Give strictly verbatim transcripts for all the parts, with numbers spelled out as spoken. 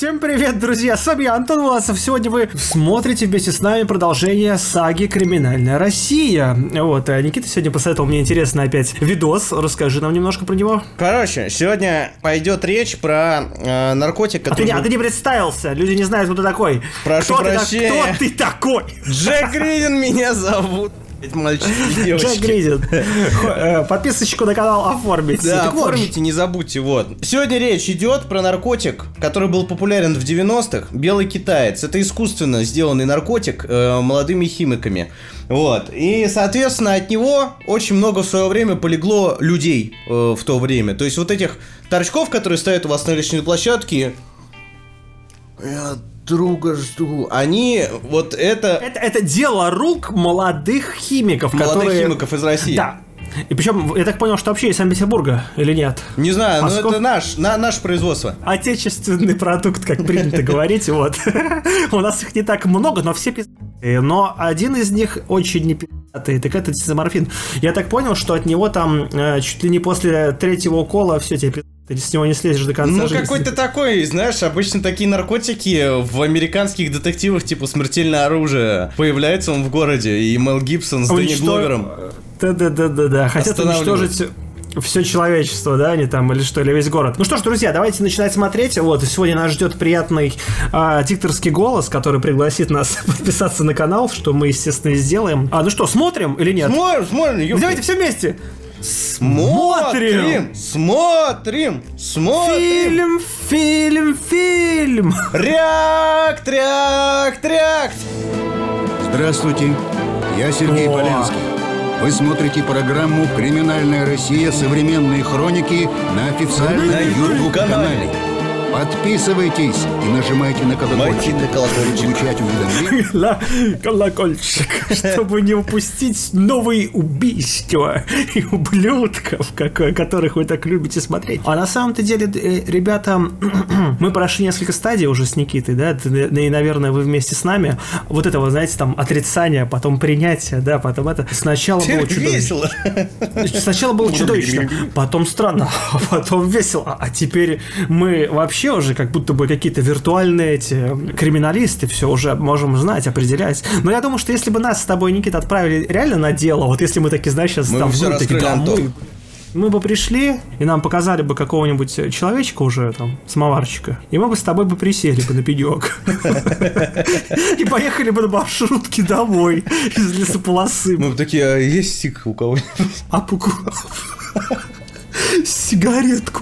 Всем привет, друзья! С вами я, Антон Власов. Сегодня вы смотрите вместе с нами продолжение саги «Криминальная Россия». Вот, Никита сегодня посоветовал мне интересный опять видос. Расскажи нам немножко про него. Короче, сегодня пойдет речь про э, наркотик, который... А ты, а ты не представился, люди не знают, кто ты такой. Прошу кто прощения. Ты, кто ты такой? Джек Гридин меня зовут. Мальчики и девочки. Джек Гридин. Подписочку на канал оформите. Да, оформите, не забудьте, вот. Сегодня речь идет про наркотик, который был популярен в девяностых. Белый китаец. Это искусственно сделанный наркотик э, молодыми химиками. Вот. И, соответственно, от него очень много в свое время полегло людей э, в то время. То есть вот этих торчков, которые стоят у вас на лестничной площадке... Я друга жду. Они, вот это... это... Это дело рук молодых химиков, Молодых которые... химиков из России. Да. И причем, я так понял, что вообще из Санкт-Петербурга или нет? Не знаю, Москов... но это наш, на, наше производство. Отечественный продукт, как принято говорить, вот. У нас их не так много, но все пиздатые. Но один из них очень не пиздатый, так это дезоморфин. Я так понял, что от него там чуть ли не после третьего укола все тебе пиздатые. Ты с него не слезешь до конца ну, жизни. Ну, какой-то такой, знаешь, обычно такие наркотики в американских детективах, типа «Смертельное оружие», появляется он в городе, и Мел Гибсон с Дэнни Гловером. Да-да-да-да-да, хотят уничтожить все человечество, да, они там, или что, или весь город. Ну что ж, друзья, давайте начинать смотреть. Вот, сегодня нас ждет приятный а, дикторский голос, который пригласит нас подписаться на канал, что мы, естественно, и сделаем. А, ну что, смотрим или нет? Смотрим, смотрим. Давайте все вместе. Смотрим, смотрим, смотрим. Фильм, фильм, фильм. Реакт, реакт, реакт. Здравствуйте, я Сергей О. Полянский. Вы смотрите программу «Криминальная Россия. Современные хроники» на официальном YouTube-канале. Подписывайтесь и нажимайте на колокольчик, чтобы получать уведомления. На колокольчик, чтобы не упустить новые убийства и ублюдков, которых вы так любите смотреть. А на самом-то деле, ребята, мы прошли несколько стадий уже с Никитой, да, и, наверное, вы вместе с нами. Вот это, вы знаете, там, отрицание, потом принятие, да, потом это. Сначала было чудовищно. Сначала было чудовищно, потом странно, потом весело, а теперь мы вообще уже как будто бы какие-то виртуальные эти криминалисты, все уже можем знать, определять. Но я думаю, что если бы нас с тобой, Никита, отправили реально на дело, вот если мы таки, знаешь, сейчас мы там все такие, да, мы, мы бы пришли, и нам показали бы какого-нибудь человечка уже, там, самоварчика, и мы бы с тобой бы присели бы на пенек. И поехали бы на маршрутке домой из лесополосы. Мы бы такие, а есть сик у кого-нибудь? А пуку... Сигаретку.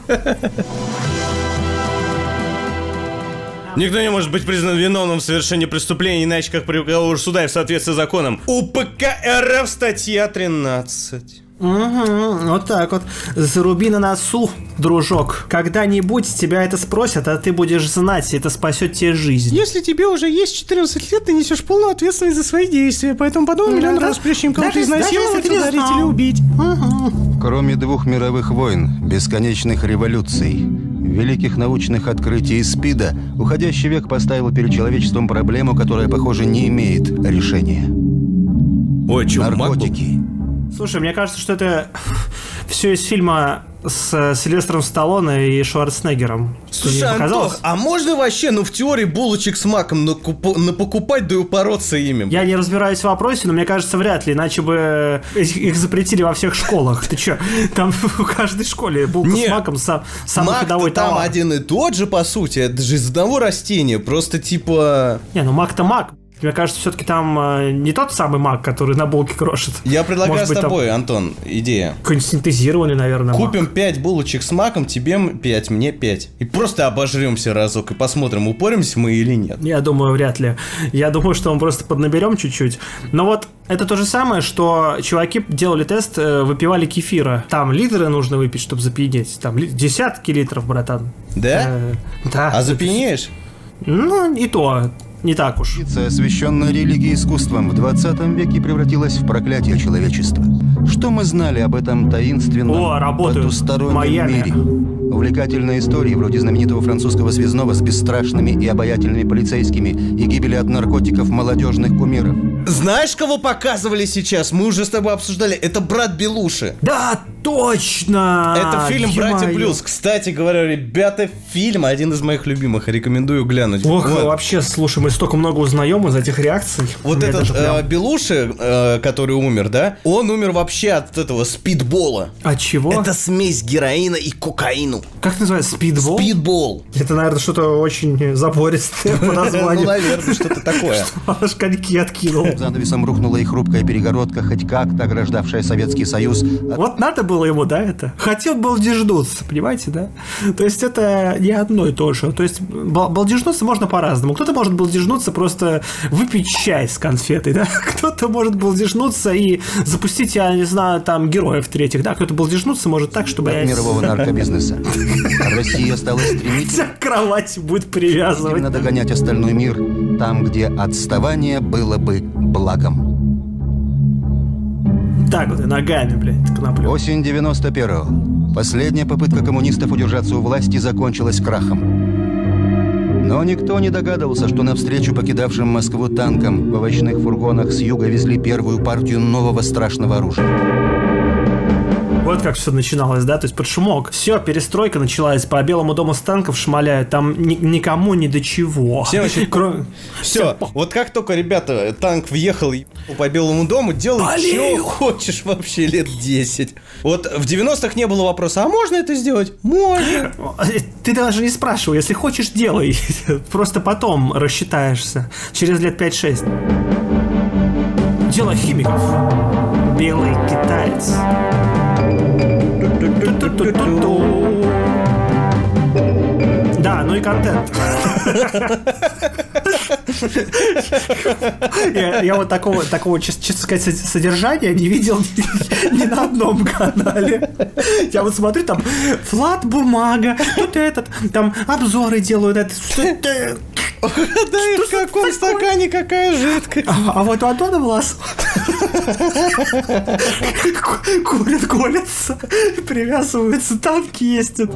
Никто не может быть признан виновным в совершении преступления, иначе как при приговору суда и в соответствии с законом. УПК РФ, статья тринадцать. Угу, вот так вот. Заруби на носу, дружок. Когда-нибудь тебя это спросят, а ты будешь знать, и это спасет тебе жизнь. Если тебе уже есть четырнадцать лет, ты несешь полную ответственность за свои действия. Поэтому подумай миллион раз, прежде чем кого-то изнасиловать, ударить или убить. Угу. Кроме двух мировых войн, бесконечных революций, великих научных открытий и СПИДа, уходящий век поставил перед человечеством проблему, которая, похоже, не имеет решения. Ой, чё, наркотики. Слушай, мне кажется, что это все из фильма с Сильвестром Сталлоне и Шварценеггером. Слушай, Антох, а можно вообще, ну, в теории булочек с маком накуп... напокупать, да и упороться ими? Я не разбираюсь в вопросе, но мне кажется, вряд ли, иначе бы их запретили во всех школах. Ты чё, там в каждой школе булка Нет, с маком сам, самый ходовой товар. Там один и тот же, по сути, это же из одного растения, просто типа... Не, ну мак-то мак. Мне кажется, все-таки там э, не тот самый мак, который на булке крошит. Я предлагаю Может быть, с тобой, там... Антон, идея. Какой-нибудь синтезированный, наверное, Купим мак. пять булочек с маком, тебе пять, мне пять. И просто обожремся разок и посмотрим, упоримся мы или нет. Я думаю, вряд ли. Я думаю, что мы просто поднаберем чуть-чуть. Но вот это то же самое, что чуваки делали тест, выпивали кефира. Там литры нужно выпить, чтобы запьянеть. Там десятки литров, братан. Да? Э, да. А запьянеешь? Ну, и то. Не так уж. Освященная религией искусством в двадцатом веке превратилась в проклятие человечества. Что мы знали об этом таинственном О, потустороннем мире? Увлекательные истории вроде знаменитого французского связного с бесстрашными и обаятельными полицейскими и гибели от наркотиков молодежных кумиров. Знаешь, кого показывали сейчас? Мы уже с тобой обсуждали. Это брат Белуши. Да, точно! Это фильм «Братья Ё-моё. Блюз». Кстати говоря, ребята, фильм один из моих любимых. Рекомендую глянуть. Ох, Вот. вообще, слушай, мы столько много узнаем из этих реакций. Вот Мне этот даже прям- э, Белуши, э, который умер, да? Он умер вообще от этого спидбола. От чего? Это смесь героина и кокаину. Как называется? Спидбол? Спидбол. Это, наверное, что-то очень забористое по Ну, названию. наверное, что-то такое. Аж коньки откинул. Занавесом рухнула и хрупкая перегородка, хоть как-то ограждавшая Советский Союз. Вот надо было ему, да, это? Хотел балдежнуться, понимаете, да? То есть это не одно и то же. То есть бал- балдежнуться можно по-разному. Кто-то может балдежнуться просто выпить чай с конфетой, да? Кто-то может балдежнуться и запустить, я не знаю, там, героев третьих, да? Кто-то балдежнуться может так, чтобы... От мирового наркобизнеса. Россия стала стремительно Вся кровать будет привязывать. догонять остальной мир там, где отставание было бы благом. Так вот и ногами, блядь, коноплю. Осень девяносто первого. Последняя попытка коммунистов удержаться у власти закончилась крахом. Но никто не догадывался, что навстречу покидавшим Москву танкам в овощных фургонах с юга везли первую партию нового страшного оружия. Вот как все начиналось, да, то есть под шумок. Все, перестройка началась, по Белому дому с танков шмаляют, там ни- никому ни до чего. Все очень... Кро- Все, вот как только, ребята, танк въехал и по Белому дому, делай, Болею. что хочешь вообще лет десять. Вот в девяностых не было вопроса, а можно это сделать? Можно. Ты даже не спрашивай, если хочешь, делай. Просто потом рассчитаешься. Через лет пять-шесть. Дело химиков. Белый китаец. Ту-ту-ту-ту-ту. Да, ну и контент. Я, я вот такого, такого, честно, честно сказать, со- содержания не видел ни, ни на одном канале. Я вот смотрю, там флат бумага, тут этот, там обзоры делают. Это, что-то- Да и в каком стакане какая жидкость? а, а вот у Антона Власова курят, колятся, привязываются, танки ездят.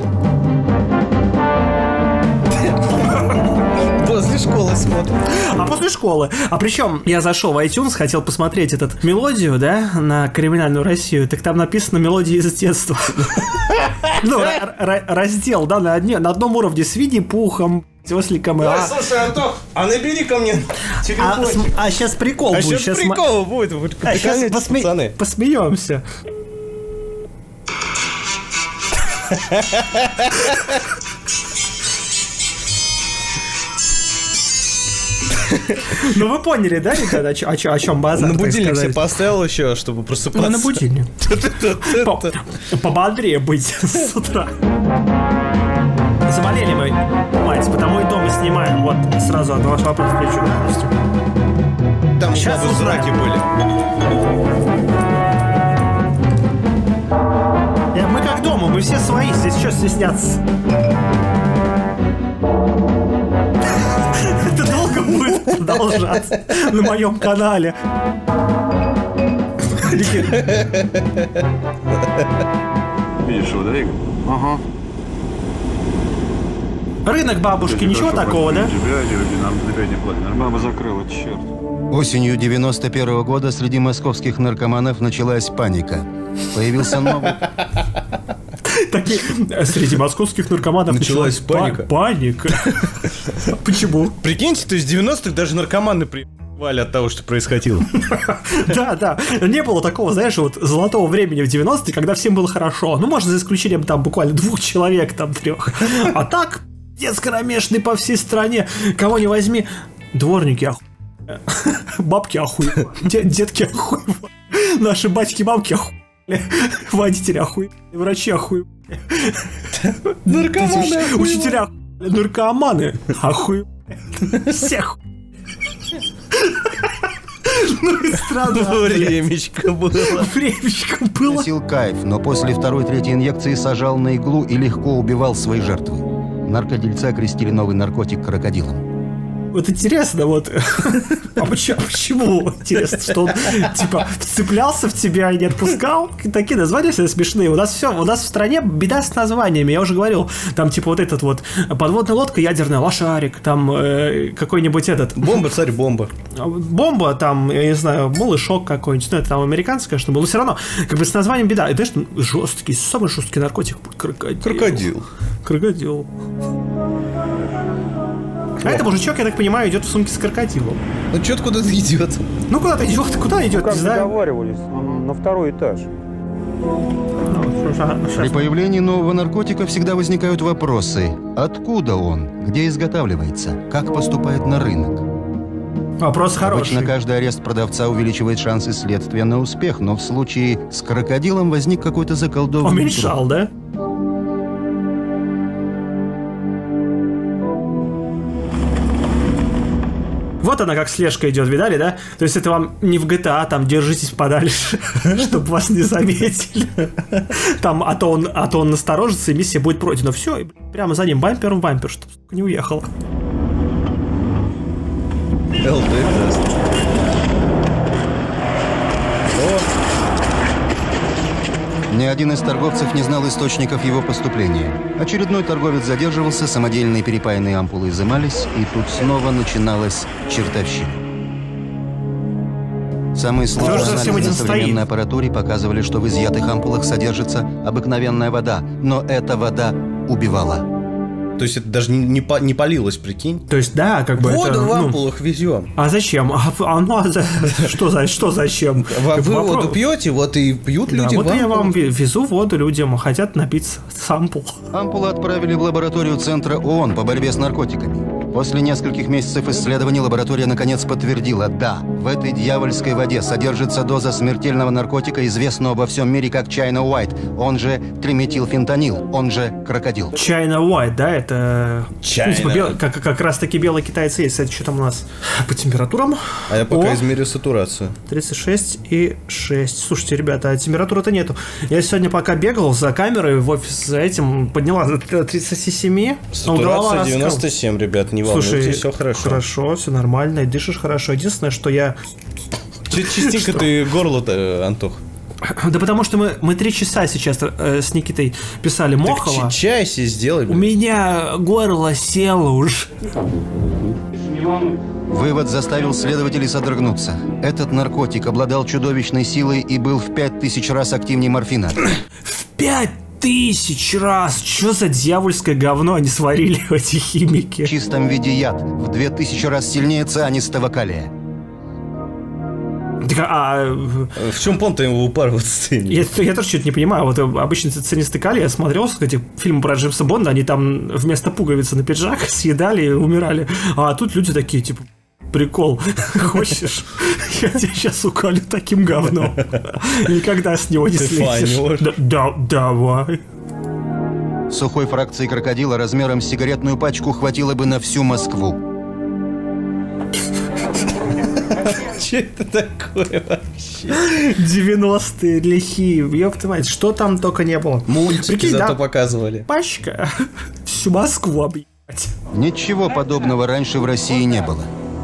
Возле школы смотрят. А после школы. А причем я зашел в iTunes, хотел посмотреть этот мелодию, да, на криминальную Россию. Так там написано мелодия из детства. Ну, р- р- раздел, да, на одне- на одном уровне с Винни-Пухом, с Осликом и Ой, А. слушай, Антох, а набери ко мне А, телефончик. с- а сейчас прикол А будет. сейчас щас ма- прикол будет. Вы А, щас прикольнитесь, посме- пацаны. посмеемся. Ну вы поняли, да, ребята, о, чё- о, чё- о чем базар? На так будильник сказать? себе поставил еще, чтобы Ну, просыпаться. на будильник. По- Пободрее быть с утра. Заболели мы, мать, потому и дома снимаем. Вот сразу от вашего вопроса отвечу. Там Щас бабы узнаем. зраки были. Я- Мы как дома, мы все свои, здесь что стесняться? Это долго будет продолжаться на моем канале. Видишь его, да, Игорь? Ага. Рынок бабушки, ничего такого, да? Тебя, люди, нам опять не платят. Нормально бы закрыла, черт. Осенью девяносто первого года среди московских наркоманов началась паника. Появился новый... Такие, среди московских наркоманов Началась началась паника. па- Паника. Почему? Прикиньте, то есть в девяностых даже наркоманы приебали от того, что происходило. Да, да. Не было такого, знаешь, вот золотого времени в девяностые, когда всем было хорошо. Ну, может, за исключением там буквально двух человек, там трех. А так, дед кромешный по всей стране. Кого не возьми, дворники охуели. Бабки охуели. Дед- Детки охуели. Наши батьки-мамки охуели. Водители охуели. Врачи охуели. Наркоманы Уч- Учителя охуели. Наркоманы охуели. Всех. Ну и странно. Времечко было. Времечко было. Носил кайф, но после второй-третьей инъекции сажал на иглу и легко убивал свои жертвы. Наркодельца окрестили новый наркотик крокодилом. Вот интересно, вот. А почему? Почему? Интересно, что он, типа, вцеплялся в тебя и не отпускал? Такие названия все смешные. У нас все, у нас в стране беда с названиями. Я уже говорил, там, типа, вот этот вот подводная лодка ядерная, лошарик, там, э, какой-нибудь этот... Бомба, царь, бомба. Бомба, там, я не знаю, малышок какой-нибудь. Ну, это там американское, конечно, было. Но все равно, как бы с названием беда. И знаешь, жесткий, самый жесткий наркотик. Крокодил. Крокодил. Крокодил. А это мужичок, я так понимаю, идет в сумке с крокодилом. Ну, что-то куда-то идет. Ну, куда-то идет, куда идет, Как не знаю. договаривались, на второй этаж. При появлении нового наркотика всегда возникают вопросы. Откуда он? Где изготавливается? Как поступает на рынок? Вопрос хороший. Обычно каждый арест продавца увеличивает шансы следствия на успех, но в случае с крокодилом возник какой-то заколдованный Уменьшал, труп. да? Вот она как слежка идет, видали, да? То есть это вам не в джи ти эй, там держитесь подальше, чтобы вас не заметили. Там, а то он, а то он насторожится, и миссия будет пройдена. Все, и прямо за ним бампер в бампер, чтобы не уехала. эл дэ тест. Ни один из торговцев не знал источников его поступления. Очередной торговец задерживался, самодельные перепаянные ампулы изымались, и тут снова начиналась чертовщина. Самые сложные анализы на современной аппаратуре показывали, что в изъятых ампулах содержится обыкновенная вода, но эта вода убивала. То есть это даже не, не, по, не полилось, прикинь? То есть, да, как бы Воду это, в ну, ампулах везем. А зачем? А, а ну, а за, что, за, что зачем? Вы, вы воду пьете, вот и пьют люди, да, в вот я ампулах. вам везу воду людям, хотят напиться с ампул. Ампулы отправили в лабораторию Центра ООН по борьбе с наркотиками. После нескольких месяцев исследований лаборатория наконец подтвердила: да, в этой дьявольской воде содержится доза смертельного наркотика, известного во всем мире как China White, он же триметилфентанил, он же крокодил. China White, да, это... China. Ну, типа, бел... как, как раз таки белые китайцы есть. Это что там у нас по температурам? А я пока О, измерю сатурацию. тридцать шесть и шесть. Слушайте, ребята, а температуры-то нету. Я сегодня пока бегал за камерой в офис за этим, подняла до тридцати семи. Сатурация девяносто семь, ребят, не волнуйтесь. Слушай, все хорошо. Хорошо, все нормально, и дышишь хорошо. Единственное, что я... Частенько ты горло-то, Антох. Да потому что мы, мы три часа сейчас э, с Никитой писали Мохова. Так чай себе сделай. У меня горло село уж. Вывод заставил следователей содрогнуться. Этот наркотик обладал чудовищной силой и был в пять тысяч раз активнее морфина. В пять тысяч раз! Что за дьявольское говно они сварили, эти химики? В чистом виде яд. В две тысячи раз сильнее цианистого калия. Так, а... В чем понт его упарываться? Я, я тоже что-то не понимаю. Вот обычно цианистый калий, я смотрел эти фильмы про Джеймса Бонда, они там вместо пуговицы на пиджак съедали и умирали. А тут люди такие, типа, прикол, хочешь? Я тебя сейчас уколю таким говном. Никогда с него не слезешь. Да, да, давай. Сухой фракции крокодила размером с сигаретную пачку хватило бы на всю Москву. Что это такое вообще? девяностые лихие, ёпта мать, что там только не было. Мультики Прикинь, зато да, показывали. пачка, всю Москву объебать. Ничего подобного раньше в России не было.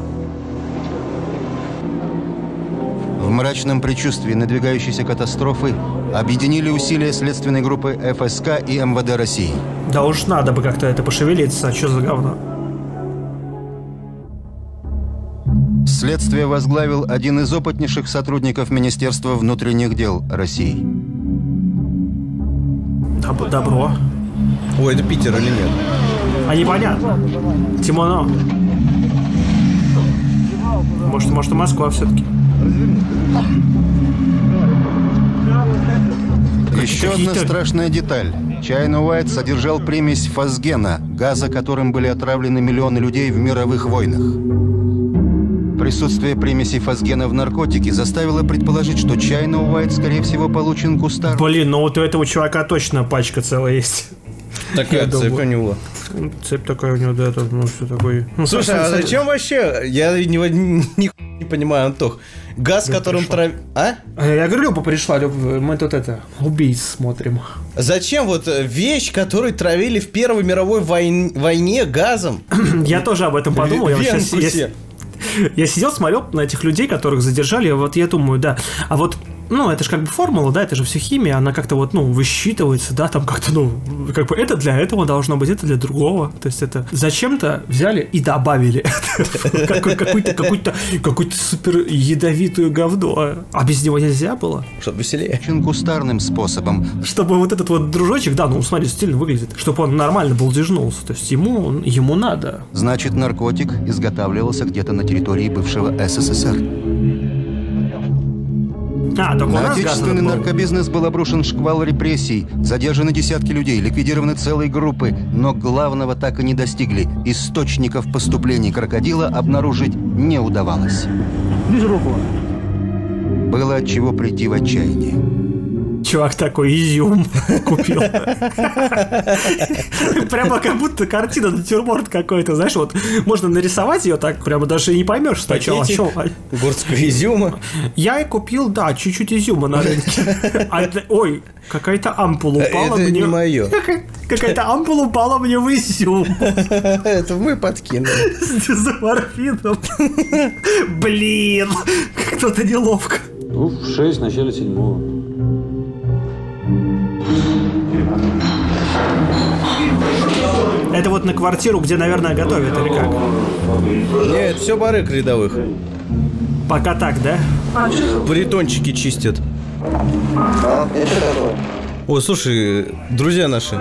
В мрачном предчувствии надвигающейся катастрофы объединили усилия следственной группы эф эс ка и эм вэ дэ России. Да уж надо бы как-то это пошевелиться, а что за говно? Следствие возглавил один из опытнейших сотрудников Министерства внутренних дел России. Доб- добро. Ой, это Питер или нет? А непонятно. Тимоно. Может, может и Москва все-таки. Еще одна страшная деталь. China White содержал примесь фосгена, газа, которым были отравлены миллионы людей в мировых войнах. Присутствие примеси фосгена в наркотике заставило предположить, что China White, скорее всего, получен кустарно. Блин, ну вот у этого чувака точно пачка целая есть. Такая цепь у него. Цепь такая у него, да, это, ну, все такое. Ну, Слушай, а зачем вообще? Я не, не Не понимаю, Антох. Газ, Люба которым пришла. трав... А? Я говорю, Люба пришла, Люба, мы тут это, убийц смотрим. Зачем вот вещь, которую травили в Первой мировой войн... войне газом? Я тоже об этом подумал. Я, вот сейчас, я, я сидел, смотрел на этих людей, которых задержали, вот я думаю, да, а вот, ну, это же как бы формула, да, это же все химия, она как-то вот, ну, высчитывается, да, там как-то, ну, как бы это для этого должно быть, это для другого, то есть это зачем-то взяли и добавили какую-то какую-то какую-то супер ядовитую говно, а без него нельзя было. Чтобы веселее. Очень кустарным способом. Чтобы вот этот вот дружочек, да, ну, смотри, стильно выглядит, чтобы он нормально балдежнулся, то есть ему, ему надо. Значит, наркотик изготавливался где-то на территории бывшего СССР. А, так у На нас отечественный газовый был. наркобизнес был обрушен шквал репрессий, задержаны десятки людей, ликвидированы целые группы, но главного так и не достигли. Источников поступлений крокодила обнаружить не удавалось. Было от чего прийти в отчаяние. Чувак такой изюм купил. Прямо как будто картина, натюрморт какой-то, знаешь, вот можно нарисовать ее так, прямо даже и не поймешь сначала. Пакетик горского изюма. Я и купил, да, чуть-чуть изюма на рынке. А это- Ой, какая-то ампула упала Это мне. не мое. Какая-то ампула упала мне в изюм. Это мы подкинули. С дезоморфином. Блин, как-то неловко. Ну, в шесть, в начале седьмого. Это вот на квартиру, где, наверное, готовят, или как? Нет, все барыг рядовых. Пока так, да? Притончики чистят. О, слушай, друзья наши.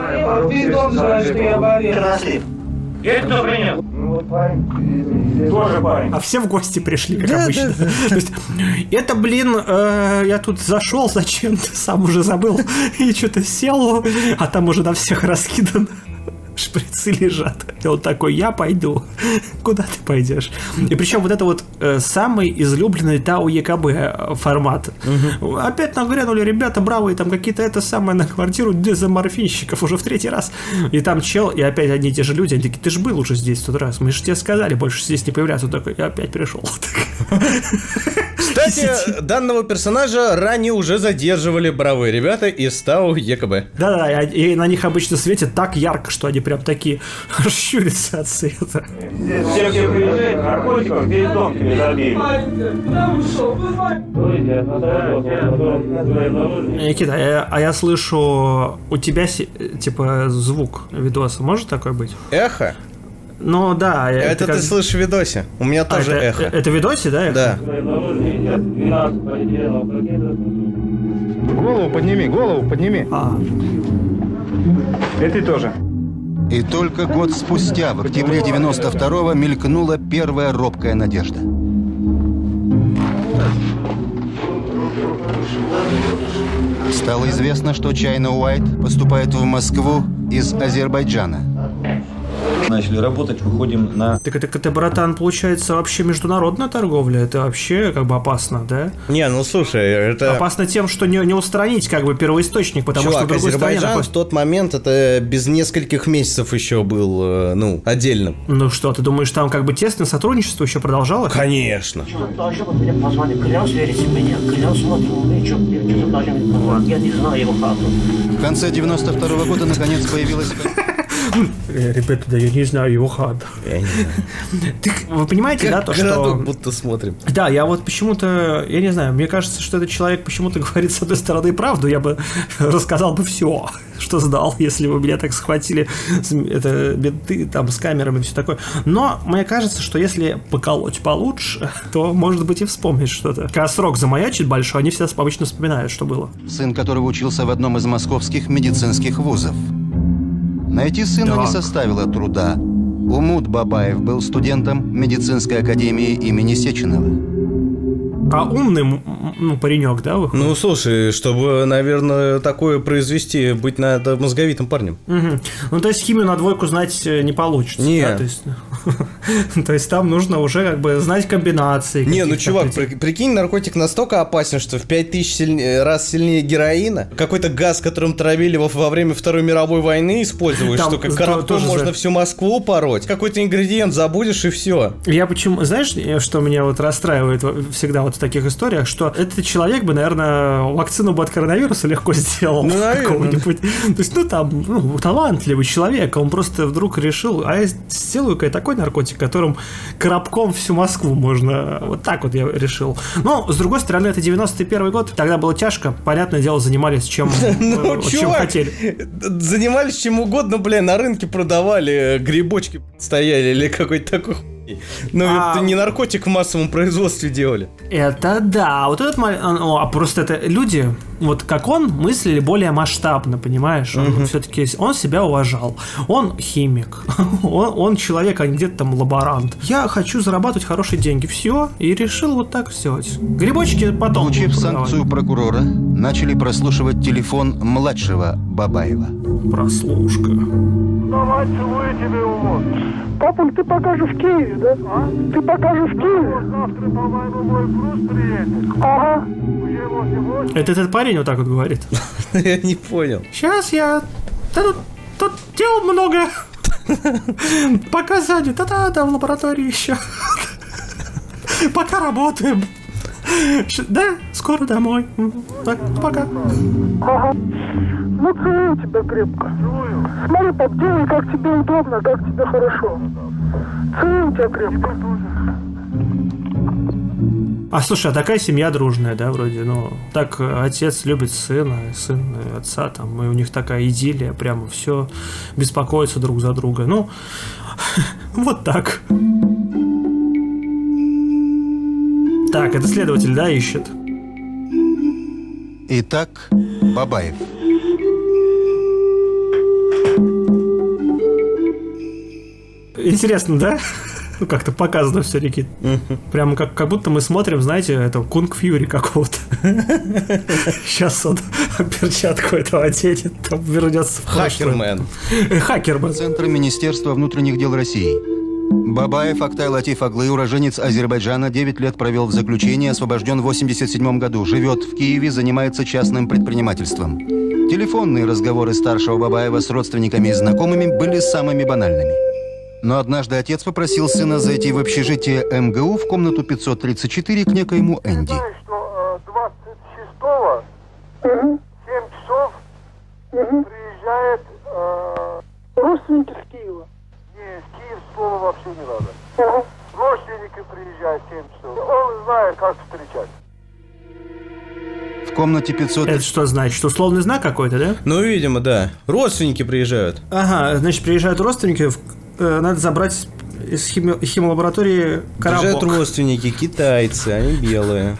А все в гости пришли, как обычно. То есть, это, блин, э, я тут зашел зачем-то, сам уже забыл, и что-то сел, а там уже на всех раскидано. Шприцы лежат. И он такой, я пойду. Куда ты пойдешь? И причем вот это вот э, самый излюбленный ТАО ЕКБ формат. Угу. Опять нагрянули ребята бравые, там какие-то это самое на квартиру дезоморфинщиков уже в третий раз. И там чел, и опять одни и те же люди. Они такие, ты же был уже здесь в тот раз. Мы же тебе сказали больше здесь не появляться. Он такой, я опять пришел. Кстати, данного персонажа ранее уже задерживали бравые ребята из ТАО ЕКБ. Да-да, и на них обычно светит так ярко, что они прям такие щурятся от света. Все, все приезжают, наркотиков перед домками забили. Никита, а я, а я слышу, у тебя си- типа звук видоса, может такой быть? Эхо? Ну да. Это как- ты слышишь в видосе. У меня А, тоже это, эхо. Это в видосе, да? эхо? Да. Голову подними, голову подними. А, И ты тоже. И только год спустя, в октябре девяносто второго, мелькнула первая робкая надежда. Стало известно, что Чайна Уайт поступает в Москву из Азербайджана. Начали работать, выходим на... так это, это, братан, получается вообще международная торговля? Это вообще как бы опасно, да? Не, ну слушай, это... Опасно тем, что не, не устранить как бы первоисточник, потому Чувак, что в другой стране Азербайджан в находится. тот момент это без нескольких месяцев еще был, э, ну, отдельным. Ну что, ты думаешь, там как бы тесное сотрудничество еще продолжалось? Конечно. А еще вот мне позвонили, клянусь, верите мне, клянусь, смотрим, ну что, что-то должны быть, я не знаю его хату. В конце девяносто второго года наконец появилась... Э, Ребята, да я не знаю его хат. Я не знаю. Так, вы понимаете, да, то, что... Городок будто смотрим. Да, я вот почему-то, я не знаю, мне кажется, что этот человек почему-то говорит с одной стороны правду, я бы рассказал бы все, что знал, если бы меня так схватили, это, менты, там, с камерами и все такое. Но мне кажется, что если поколоть получше, то, может быть, и вспомнить что-то. Когда срок замаячит большой, они всегда обычно вспоминают, что было. Сын которого учился в одном из московских медицинских вузов. Найти сына не Так. составило труда. Умут Бабаев был студентом медицинской академии имени Сеченова. А умный, м, ну, паренек, да, выходит? Ну, слушай, чтобы, наверное, такое произвести, быть надо мозговитым парнем. Мгм. Ну, то есть химию на двойку знать э, не получится. Не. Да? То есть, То есть там нужно уже как бы знать комбинации. Не, ну чувак, при, прикинь, наркотик настолько опасен, что в пять тысяч сильнее, раз сильнее героина. Какой-то газ, которым травили во, во время Второй мировой войны, использовали, что как коробком можно за... всю Москву пороть. Какой-то ингредиент забудешь и все. Я почему, знаешь, что меня вот расстраивает всегда вот в таких историях, что этот человек бы, наверное, вакцину бы от коронавируса легко сделал. Ну, какого-нибудь. То есть, ну там, ну, талантливый человек, он просто вдруг решил, а я сделаю-ка такой наркотик, которым коробком всю Москву можно. Вот так вот я решил. Но, с другой стороны, это девяносто первый год, тогда было тяжко, понятное дело, занимались чем, ну, чем чувак, хотели. Занимались чем угодно, бля, на рынке продавали, грибочки стояли или какой-то такой. Ну, а... это не наркотик в массовом производстве делали. Это да. Вот этот ну, а просто это люди, вот как он, мыслили более масштабно, понимаешь? Он uh-huh. все-таки он себя уважал. Он химик. он, он человек, а не где-то там лаборант. Я хочу зарабатывать хорошие деньги. Все. И решил вот так сделать. Грибочки потом. Получив санкцию прокурора, начали прослушивать телефон младшего Бабаева. Прослушка. Давай, целую тебе умот. Папуль, ты покажешь в Киеве, да? А? Ты покажешь в Киеве? Завтра, по-моему, мой груз приедет. Ага. Это этот парень вот так вот говорит? Я не понял. Сейчас я... Да тут, тут дел много. Пока занят. Да-да-да, в лаборатории еще. Пока работаем. Да, скоро домой. Так, пока. Ага. Ну, целую тебя крепко. Целую. Смотри, пап, делай, как тебе удобно, как тебе хорошо. Целую тебя крепко. А слушай, а такая семья дружная, да, вроде, ну, так отец любит сына, сын отца, там, и у них такая идиллия, прямо все, беспокоятся друг за друга, ну, вот так. Так, это следователь, да, ищет? Итак, Бабаев. Интересно, да? Ну, как-то показано все, Рикит. Uh-huh. Прямо как, как будто мы смотрим, знаете, этого Кунг Фьюри какого-то. Сейчас он перчатку этого оденет, там вернется в Хакермен. Хакермен. Центр Министерства внутренних дел России. Бабаев Актай Латиф Аглы, уроженец Азербайджана, девять лет провел в заключении, освобожден в восемьдесят седьмом году, живет в Киеве, занимается частным предпринимательством. Телефонные разговоры старшего Бабаева с родственниками и знакомыми были самыми банальными. Но однажды отец попросил сына зайти в общежитие эм гэ у в комнату пятьсот тридцать четыре к некоему Энди. Знаешь, что двадцать шестого в семь часов приезжает... Э... родственники с Киева. Не, с Киев слова вообще не надо. Uh-huh. Родственники приезжают в семь часов. Он знает, как встречать. В комнате пятьсот... Это что значит? Условный знак какой-то, да? Ну, видимо, да. Родственники приезжают. Ага, значит, приезжают родственники, э, надо забрать из хими... химлаборатории коробок. Приезжают родственники, китайцы, они белые.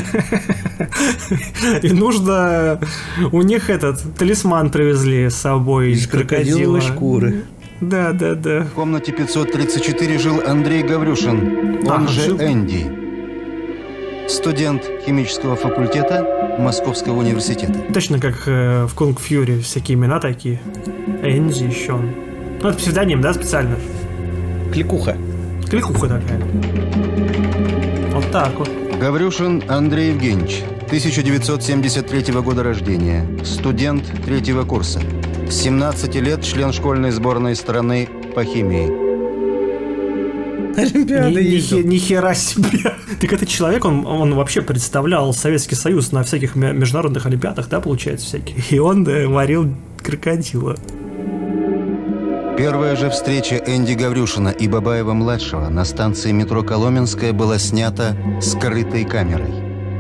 И нужно... У них этот талисман привезли с собой из крокодиловой шкуры. Да, да, да. В комнате пятьсот тридцать четыре жил Андрей Гаврюшин, он а, же жил? Энди. Студент химического факультета Московского университета. Точно как э, в Кунг Фьюри, всякие имена такие. Энди еще. Ну, это псевдоним, да, специально? Кликуха. Кликуха такая. Вот так вот. Гаврюшин Андрей Евгеньевич, тысяча девятьсот семьдесят третьего года рождения, студент третьего курса. С семнадцати лет член школьной сборной страны по химии. Олимпиады ни, ни хера себе. Так этот человек, он, он вообще представлял Советский Союз на всяких международных олимпиадах, да, получается, всяких. И он да, варил крокодила. Первая же встреча Энди Гаврюшина и Бабаева-младшего на станции метро Коломенская была снята скрытой камерой.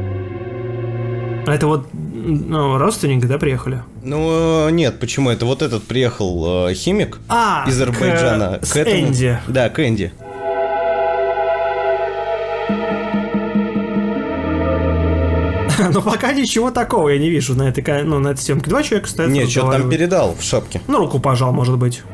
А это вот ну, родственники, да, приехали? Ну, нет, почему? Это вот этот приехал э, химик а, из Азербайджана. К, к с этому... Энди. Да, к Энди. Но пока ничего такого я не вижу на этой, ну, на этой съемке. Два человека стоят. Нет, что там передал в шапке. Ну, руку пожал, может быть.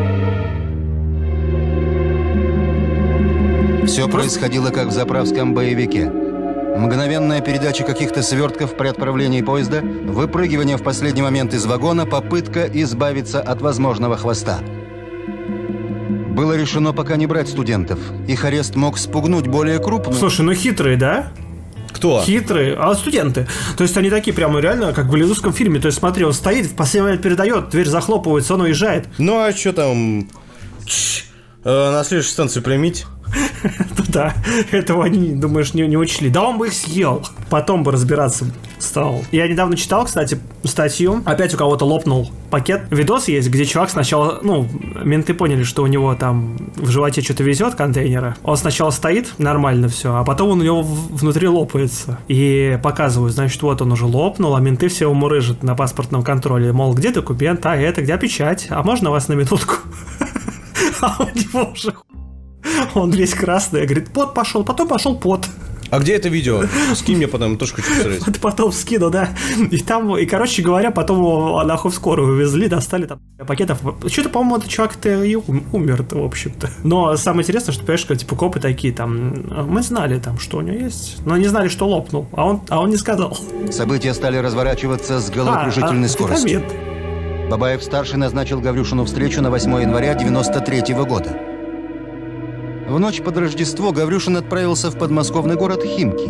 Все происходило как в заправском боевике. Мгновенная передача каких-то свертков при отправлении поезда, выпрыгивание в последний момент из вагона, попытка избавиться от возможного хвоста. Было решено пока не брать студентов. Их арест мог спугнуть более крупную... Слушай, ну хитрые, да? Кто? Хитрые, а студенты. То есть они такие прямо реально, как в голливудском фильме. То есть смотри, он стоит, в последний момент передает, дверь захлопывается, он уезжает. Ну а что там? Э, на следующей станции примите. Да, этого они, думаешь, не, не учли. Да он бы их съел. Потом бы разбираться стал. Я недавно читал, кстати, статью. Опять у кого-то лопнул пакет. Видос есть, где чувак сначала, ну, менты поняли, что у него там в животе что-то везет, контейнера. Он сначала стоит, нормально все, а потом он у него внутри лопается. И показывают, значит, вот он уже лопнул, а менты все ему рыжат на паспортном контроле. Мол, где документ, а это, где печать? А можно вас на минутку? А у него уже... Он весь красный, говорит, пот пошел, потом пошел пот. А где это видео? Скинь мне потом, тоже хочу посмотреть. Вот потом скину, да. И там, и, короче говоря, потом его нахуй в скорую увезли, достали там пакетов. Что-то, по-моему, этот чувак-то и умер-то, в общем-то. Но самое интересное, что, понимаешь, как, типа, копы такие там, мы знали там, что у него есть, но не знали, что лопнул, а он, а он не сказал. События стали разворачиваться с головокружительной а, а, скоростью. Бабаев-старший назначил Гаврюшину встречу на восьмое января девяносто третьего года. В ночь под Рождество Гаврюшин отправился в подмосковный город Химки.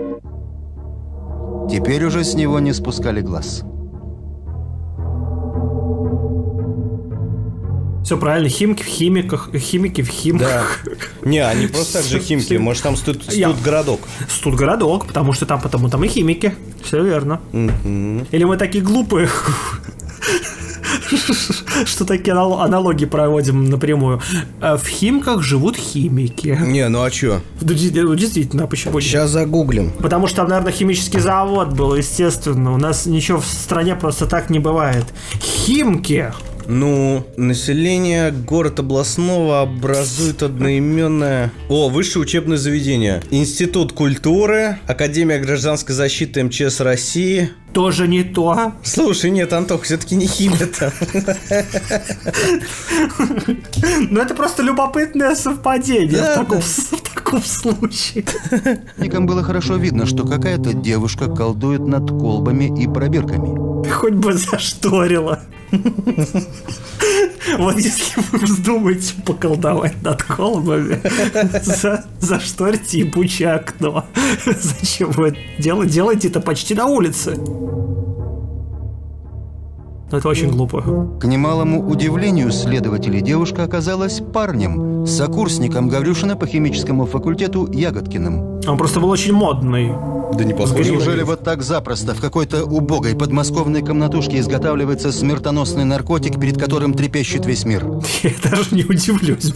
Теперь уже с него не спускали глаз. Все правильно, Химки в Химиках, Химики в Химках. Да. Не, они просто так же Химки, может там студ, студгородок. Студгородок, потому что там потому там и Химики. Все верно. Mm-hmm. Или мы такие глупые, что такие аналогии проводим напрямую. В Химках живут химики. Не, ну а чё? Действительно, почему? Сейчас загуглим. Потому что там, наверное, химический завод был, естественно. У нас ничего в стране просто так не бывает. Химки. Ну, население город областного образует одноименное... О, высшее учебное заведение. Институт культуры, Академия гражданской защиты эм че эс России. Тоже не то. Слушай, нет, Антох, все-таки не химия-то. Ну, это просто любопытное совпадение в таком случае. Никам было хорошо видно, что какая-то девушка колдует над колбами и пробирками. Хоть бы зашторила. Вот если вы вздумаете поколдовать над колбами, за, зашторьте ебучее окно. Зачем вы это делаете? Делайте это почти на улице. Но это очень глупо. К немалому удивлению следователей, девушка оказалась парнем, сокурсником Гаврюшина по химическому факультету Ягодкиным. Он просто был очень модный. Да не похоже. Неужели вот так запросто в какой-то убогой подмосковной комнатушке изготавливается смертоносный наркотик, перед которым трепещет весь мир? Я даже не удивлюсь.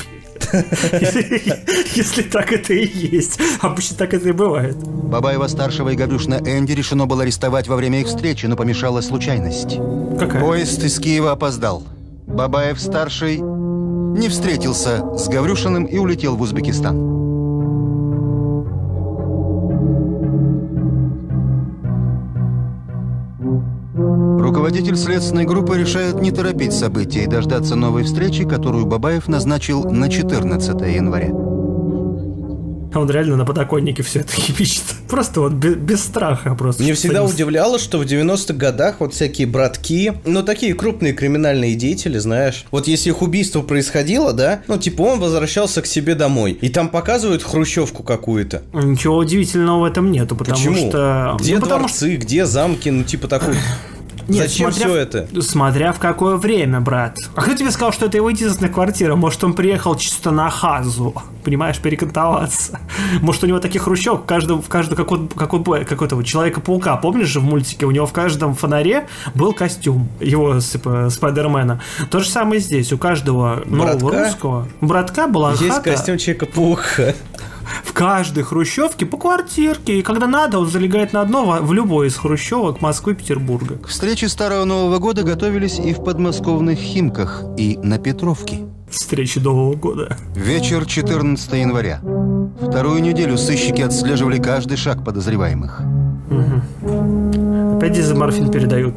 Если так это и есть. Обычно так это и бывает. Бабаева-старшего и Гаврюшина Энди решено было арестовать во время их встречи, но помешала случайность. Какая? Поезд из Киева опоздал. Бабаев-старший не встретился с Гаврюшиным и улетел в Узбекистан. Руководитель следственной группы решает не торопить события и дождаться новой встречи, которую Бабаев назначил на четырнадцатое января. Он реально на подоконнике все это химичит. Просто вот без, без страха просто. Мне всегда удивляло, что в девяностых годах вот всякие братки, ну такие крупные криминальные деятели, знаешь, вот если их убийство происходило, да, ну типа он возвращался к себе домой, и там показывают хрущевку какую-то. Ничего удивительного в этом нету, потому Почему? что... Где ну, потому дворцы, что... где замки, ну типа такой... Нет, зачем смотря, все это? Смотря в какое время, брат. А кто тебе сказал, что это его единственная квартира? Может, он приехал чисто на хазу, понимаешь, перекантоваться. Может, у него таких хрущев в каждом, в каждом какой-то, какой, какой-то вот Человека-паука. Помнишь же в мультике? У него в каждом фонаре был костюм его, типа, Спайдермена. То же самое здесь. У каждого нового братка? русского братка была есть хата. костюм Человека-паука. В каждой хрущевке по квартирке. И когда надо, он залегает на дно в любой из хрущевок Москвы и Петербурга. К встрече Старого Нового года готовились и в подмосковных Химках, и на Петровке. Встречи Нового года. Вечер четырнадцатого января. Вторую неделю сыщики отслеживали каждый шаг подозреваемых. Угу. Опять дезоморфин передают.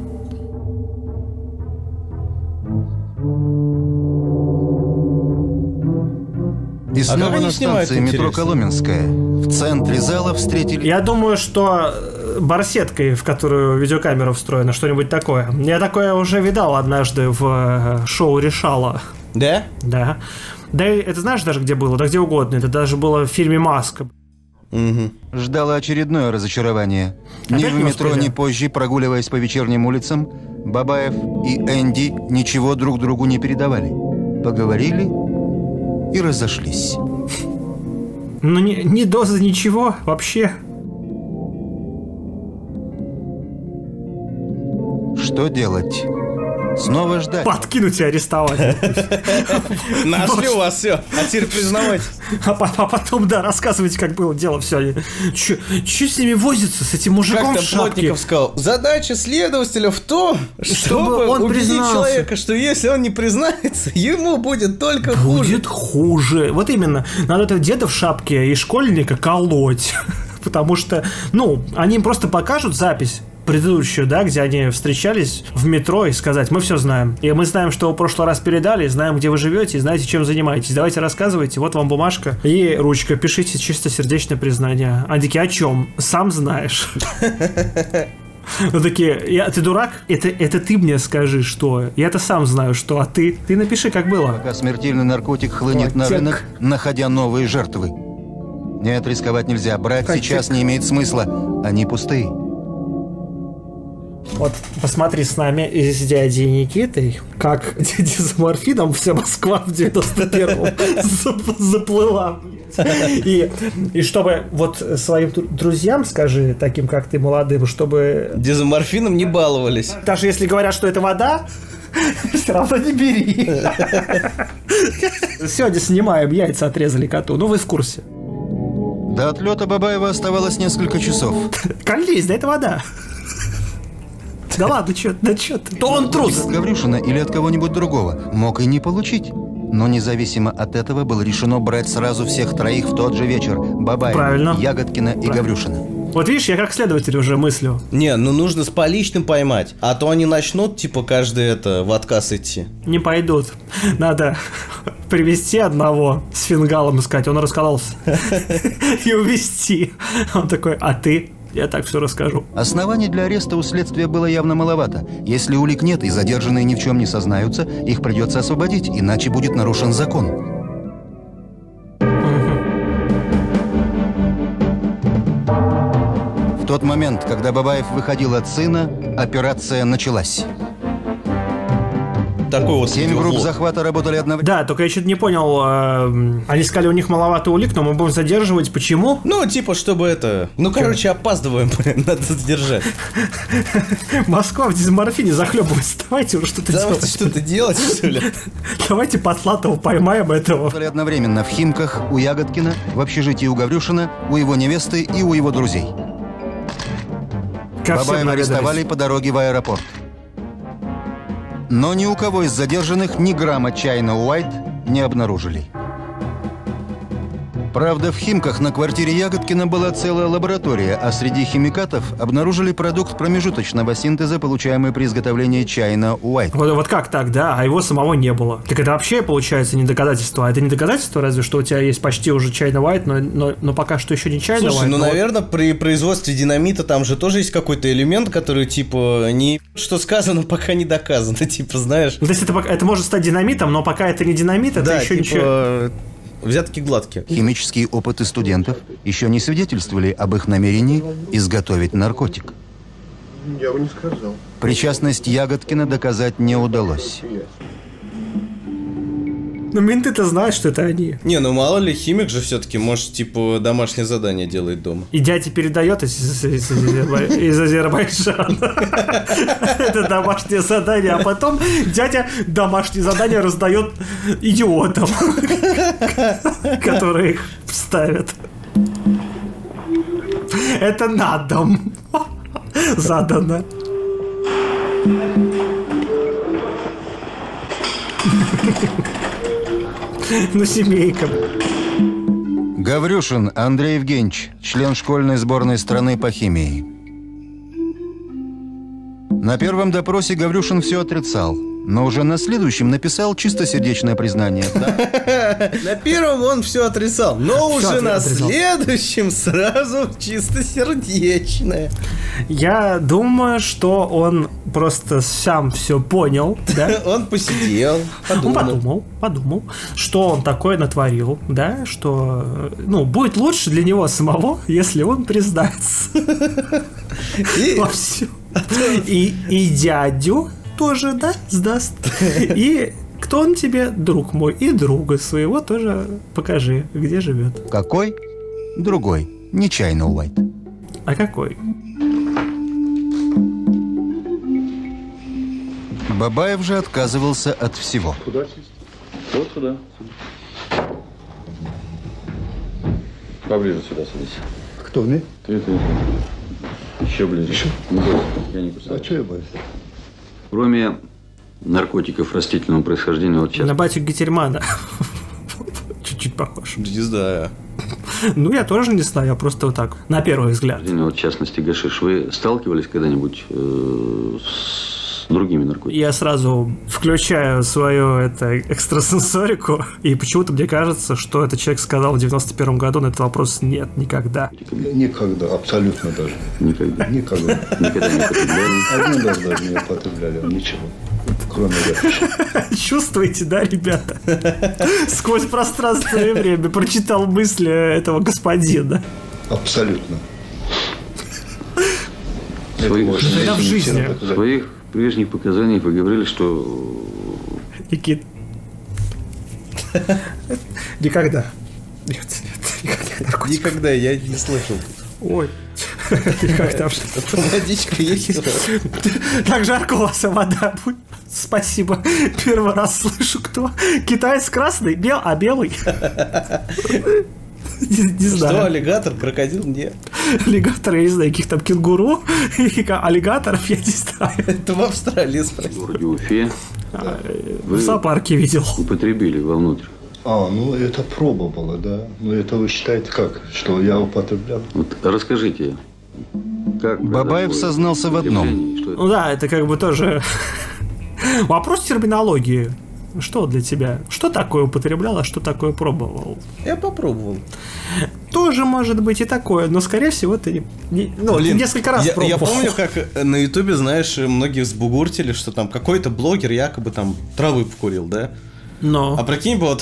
И снова а на станции метро Коломенская. В центре зала встретили... Я думаю, что барсеткой, в которую видеокамера встроена, что-нибудь такое. Я такое уже видал однажды в шоу «Решала». Да? Да. Да и это знаешь даже где было? Да где угодно. Это даже было в фильме «Маска». Угу. Ждало очередное разочарование. Ни Опять в не метро, успели? ни позже, прогуливаясь по вечерним улицам, Бабаев и Энди ничего друг другу не передавали. Поговорили и разошлись. Ну, ни, ни дозы, ничего вообще. Что делать? Снова ждать? Подкинуть и арестовать. Нашли у вас все. А теперь признавайтесь. А, по- а потом, да, рассказывайте, как было дело. Все. Че с ними возится, с этим мужиком Как в там шапке? Плотников сказал, задача следователя в том, чтобы, Чтобы он убедить признался. человека, что если он не признается, ему будет только хуже. Будет хуже. Вот именно. Надо этого деда в шапке и школьника колоть. Потому что, ну, они им просто покажут запись предыдущую, да, где они встречались в метро, и сказать: мы все знаем. И мы знаем, что вы в прошлый раз передали, знаем, где вы живете, и знаете, чем занимаетесь. Давайте рассказывайте, вот вам бумажка и ручка, пишите чистосердечное признание. Они такие: о чем? Сам знаешь. Ну такие: я, ты дурак? Это, это ты мне скажи, что? Я-то сам знаю, что, а ты? Ты напиши, как было. Пока смертельный наркотик хлынет на Наркотик. рынок, находя новые жертвы. Нет, рисковать нельзя. Брать Наркотик. сейчас не имеет смысла. Они пустые. Вот посмотри с нами и с дядей Никитой, как дезморфином вся Москва в девяносто первом заплыла. И, и чтобы вот своим тру- друзьям, скажи, таким как ты, молодым, чтобы Дезоморфином не баловались. даже если говорят, что это вода, все равно не бери. Сегодня снимаем, яйца отрезали коту. Ну, вы в курсе. До отлета Бабаева оставалось несколько часов. Колись, да это вода. Да ладно, чё, да чё ты? То он трус. От Гаврюшина или от кого-нибудь другого мог и не получить. Но независимо от этого было решено брать сразу всех троих в тот же вечер. Бабаева, Правильно. Ягодкина и Гаврюшина. Вот видишь, я как следователь уже мыслю. Не, ну нужно с поличным поймать. А то они начнут, типа, каждый это в отказ идти. Не пойдут. Надо привести одного с фингалом и сказать: он раскололся. И увезти. Он такой: а ты? Я так все расскажу. Оснований для ареста у следствия было явно маловато. Если улик нет и задержанные ни в чем не сознаются, их придется освободить, иначе будет нарушен закон. В тот момент, когда Бабаев выходил от сына, операция началась. Такой вот Семь групп видеоблог. захвата работали одновременно. Да, только я что-то не понял. э, Они сказали, у них маловато улик, но мы будем задерживать. Почему? Ну, типа, чтобы это... Ну, короче, опаздываем, блин, надо задержать. Москва в дезморфине захлебывается. Давайте уже что-то Давайте делать. что-то делать, что ли? Давайте Потлатова поймаем этого. Работали одновременно в Химках, у Ягодкина, в общежитии у Гаврюшина, у его невесты и у его друзей. Ко всем Бабаева наведались. арестовали по дороге в аэропорт. Но ни у кого из задержанных ни грамма чайна Уайт не обнаружили. Правда, в Химках на квартире Ягодкина была целая лаборатория, а среди химикатов обнаружили продукт промежуточного синтеза, получаемый при изготовлении чайна Уайт. Вот, вот как так, да? А его самого не было. Так это вообще, получается, не доказательство. А это не доказательство, разве что у тебя есть почти уже чайный Уайт, но, но, но пока что еще не чайный Слушай, Уайт. ну, но- наверное, при производстве динамита там же тоже есть какой-то элемент, который, типа, не что сказано, пока не доказано, типа, знаешь. Ну, то есть это, пока- это может стать динамитом, но пока это не динамит, это Да, еще типа, ничего. взятки гладкие. Химические опыты студентов еще не свидетельствовали об их намерении изготовить наркотик. Я бы не сказал. Причастность Ягодкина доказать не удалось. Ну, менты-то знают, что это они. Не, ну мало ли, химик же все-таки, может, типа, домашнее задание делает дома. И дядя передает из, из- из- из- из Азербайджана. Это домашнее задание, а потом дядя домашнее задание раздает идиотам, которые их ставят. Это на дом задано. Ну, семейка. Гаврюшин Андрей Евгеньевич, член школьной сборной страны по химии. На первом допросе Гаврюшин все отрицал. но уже на следующем написал чистосердечное признание. На первом он все отрицал, но уже на следующем сразу чистосердечное. Я думаю, что он просто сам все понял, да? Он посидел, подумал. Он подумал, подумал, что он такое натворил, да, что, ну, будет лучше для него самого, если он признается во всем. И, и дядю тоже, да, сдаст. И кто он тебе, друг мой, и друга своего тоже покажи, где живет. Какой? Другой. Не Чайна Уайт. А какой? Бабаев же отказывался от всего. Куда сесть? Вот сюда. Поближе сюда садись. Кто, мне? Ты, ты. Еще ближе. Еще? Не бойся, я не кусаю. А что я боюсь? Кроме наркотиков растительного происхождения, вот сейчас... На батю Гитермана. Чуть-чуть похож. Не знаю. Ну, я тоже не знаю, я просто вот так, на первый взгляд. Вот, в частности, гашиш. Вы сталкивались когда-нибудь э, с другими наркотиками? Я сразу включаю свою это, экстрасенсорику, и почему-то мне кажется, что этот человек сказал в девяносто первом году на этот вопрос нет, никогда. Никогда, абсолютно даже. Никогда? Никогда. Никогда не употребляли? Один раз даже не употребляли, ничего. Кроме этого. Чувствуете, да, ребята? Сквозь пространство и время прочитал мысли этого господина. Абсолютно. Это в жизни. В своих прежних показаниях вы говорили, что... Никит. Никогда. Нет, нет, никогда. Никогда, я не слышал. Ой. Никогда. Водичка есть? Так жарко у вас вода будет. Спасибо. Первый раз слышу, кто. Китаец красный, бел, а белый. Не, не знаю. Что, аллигатор, крокодил? Нет. Аллигатор, я не знаю, каких там кенгуру, аллигаторов, я не знаю. Это в Австралии спросил. В городе Уфе. Да. В зоопарке видел. Употребили вовнутрь. А, ну это проба была, да. Ну это вы считаете как? Что я употреблял? Вот расскажите, как... Бабаев сознался в одном. Ну да, это как бы тоже вопрос терминологии. Что для тебя? Что такое употреблял, а что такое пробовал? Я попробовал. Тоже может быть и такое, но скорее всего ты не, не, ну, Блин, несколько раз я, пробовал. Я помню, как на Ютубе, знаешь, многие взбугуртили, что там какой-то блогер якобы там травы покурил, да? Но. А прикинь бы, вот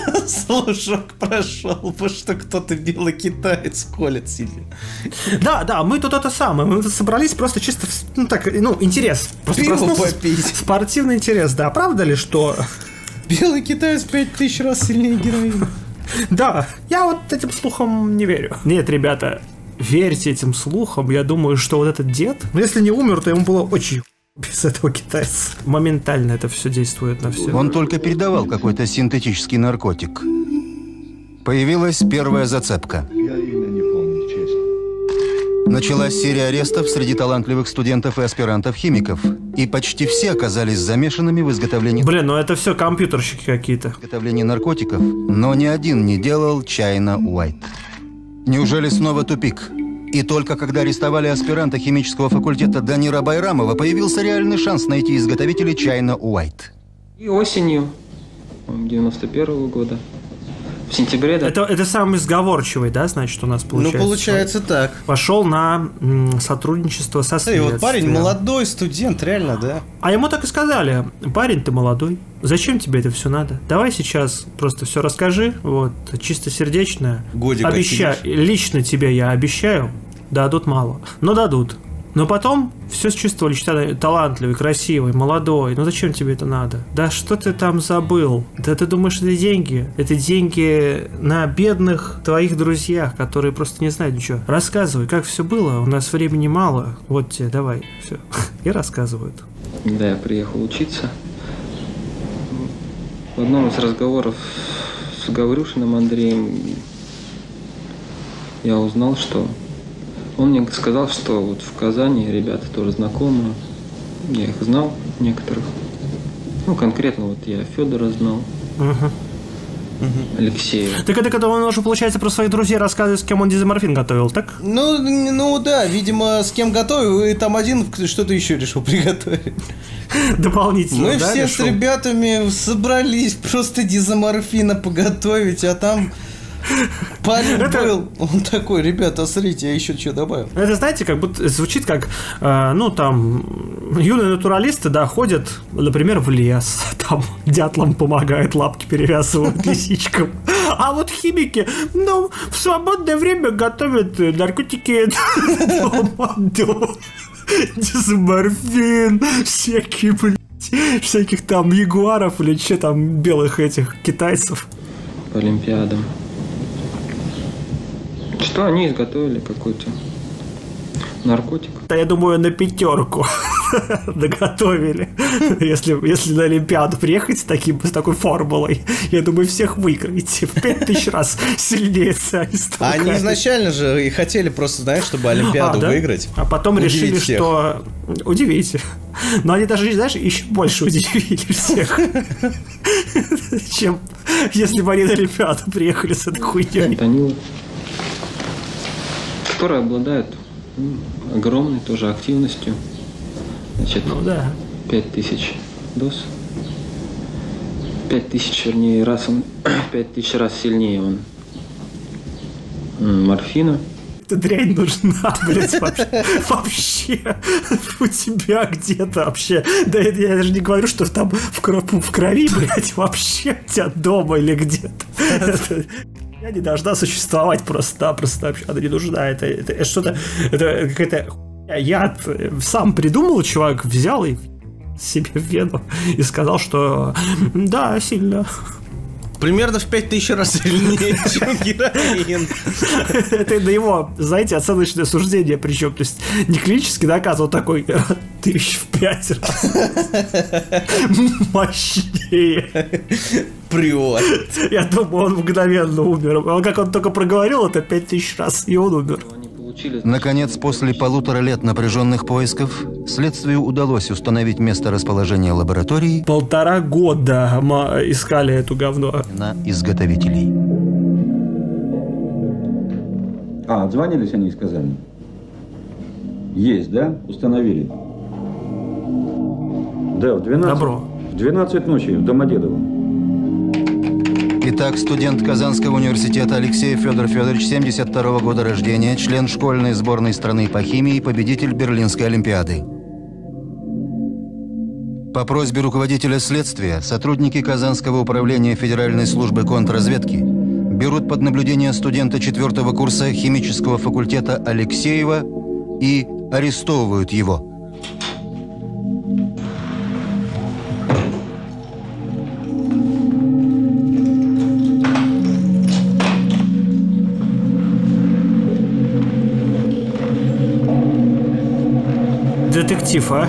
слушок прошел, потому что кто-то белый китаец колет себе. Да, да, мы тут это самое, мы тут собрались просто чисто, ну так, ну, интерес. Просто Пиво проснулся, попить. спортивный интерес, да. Правда ли, что... Белый китаец пять тысяч раз сильнее героина? Да, я вот этим слухам не верю. Нет, ребята, верьте этим слухам. Я думаю, что вот этот дед, ну, если не умер, то ему было очень... Без этого китайца. Моментально это все действует на все. Он только передавал какой-то синтетический наркотик. Появилась первая зацепка. Я имя не помню, честно. Началась серия арестов среди талантливых студентов и аспирантов-химиков. И почти все оказались замешанными в изготовлении... Блин, ну это все компьютерщики какие-то. Изготовлении наркотиков. Но ни один не делал Чайна Уайт. Неужели снова тупик? И только когда арестовали аспиранта химического факультета Данира Байрамова, появился реальный шанс найти изготовителей Чайна Уайт. И осенью девяносто первого года, в сентябре, да. Это, это самый сговорчивый, да, значит, у нас получается? Ну, получается так. Пошел на м, сотрудничество со следствием. И вот парень молодой, студент, реально, да. А ему так и сказали: парень, ты молодой, зачем тебе это все надо? Давай сейчас просто все расскажи, вот, чистосердечно. Годик обещаю, лично тебе я обещаю, дадут мало, но дадут. Но потом все чувствовали, что ты талантливый, красивый, молодой. Ну зачем тебе это надо? Да что ты там забыл? Да ты думаешь, это деньги? Это деньги на бедных твоих друзьях, которые просто не знают ничего. Рассказывай, как все было. У нас времени мало. Вот тебе, давай, все. И рассказывают. Да, я приехал учиться. В одном из разговоров с Гаврюшиным Андреем я узнал, что он мне сказал, что вот в Казани ребята тоже знакомые, я их знал, некоторых. Ну, конкретно вот я Федора знал. Угу. Алексеева. Так это когда он уже, получается, про своих друзей рассказывает, с кем он дезоморфин готовил, так? Ну, ну да, видимо, с кем готовил, и там один что-то еще решил приготовить. Дополнительно, Мы да, все решил? с ребятами собрались просто дезоморфина поготовить, а там парень Это- был. Он такой: ребята, смотрите, я еще что добавил. Это, знаете, как будто звучит как, э, ну, там, юные натуралисты, да, ходят, например, в лес, там, дятлам помогают, лапки перевязывают лисичкам. А вот химики, ну, в свободное время готовят наркотики дома, дома. Дезоморфин, всякие, блядь, всяких там ягуаров или что там, белых этих китайцев. По Олимпиадам. Что они изготовили? Какой-то наркотик? Да, я думаю, на пятерку доготовили. Если, если на Олимпиаду приехать с, таким, с такой формулой, я думаю, всех выиграете. В пять тысяч раз сильнее цианиста. А они изначально же и хотели просто, знаешь, чтобы Олимпиаду А, да? выиграть. А потом Удивить решили, всех. что... Удивите. Но они даже, знаешь, еще больше удивили всех. Чем если бы они на Олимпиаду приехали с этой хуйней. Фентанил, который обладает м, огромной тоже активностью. Значит, Ну да. пять тысяч доз. пять тысяч, вернее, раз он, пять тысяч раз сильнее он м, морфина. Эта дрянь нужна, блядь, вообще. Вообще. У тебя где-то вообще. Да это я даже не говорю, что там в, кров, в крови, блядь, вообще у тебя дома или где-то. Это- Я не должна существовать просто-напросто. Вообще она не нужна. Это, это, это что-то... Это какая-то хуйня. Яд сам придумал, чувак взял и себе в вену и сказал, что да, сильно. Примерно в пять тысяч раз сильнее, чем героин. Это на его, знаете, оценочное суждение, причем, то есть не клинически доказывал, такой тысяч в пять раз мощнее. Прет. Я думаю, он мгновенно умер. Он, как он только проговорил это пять тысяч раз, и он умер. Наконец, после полутора лет напряженных поисков, следствию удалось установить место расположения лаборатории Полтора года мы искали эту говно. на изготовителей. А, отзвонились они и сказали? Есть, да? Установили. Да, в двенадцать. Добро. В двенадцать ночи в Домодедово. Итак, студент Казанского университета Алексей Федор Федорович, семьдесят второго года рождения, член школьной сборной страны по химии, победитель Берлинской олимпиады. По просьбе руководителя следствия, сотрудники Казанского управления Федеральной службы контрразведки берут под наблюдение студента четвертого курса химического факультета Алексеева и арестовывают его. Детектив, а?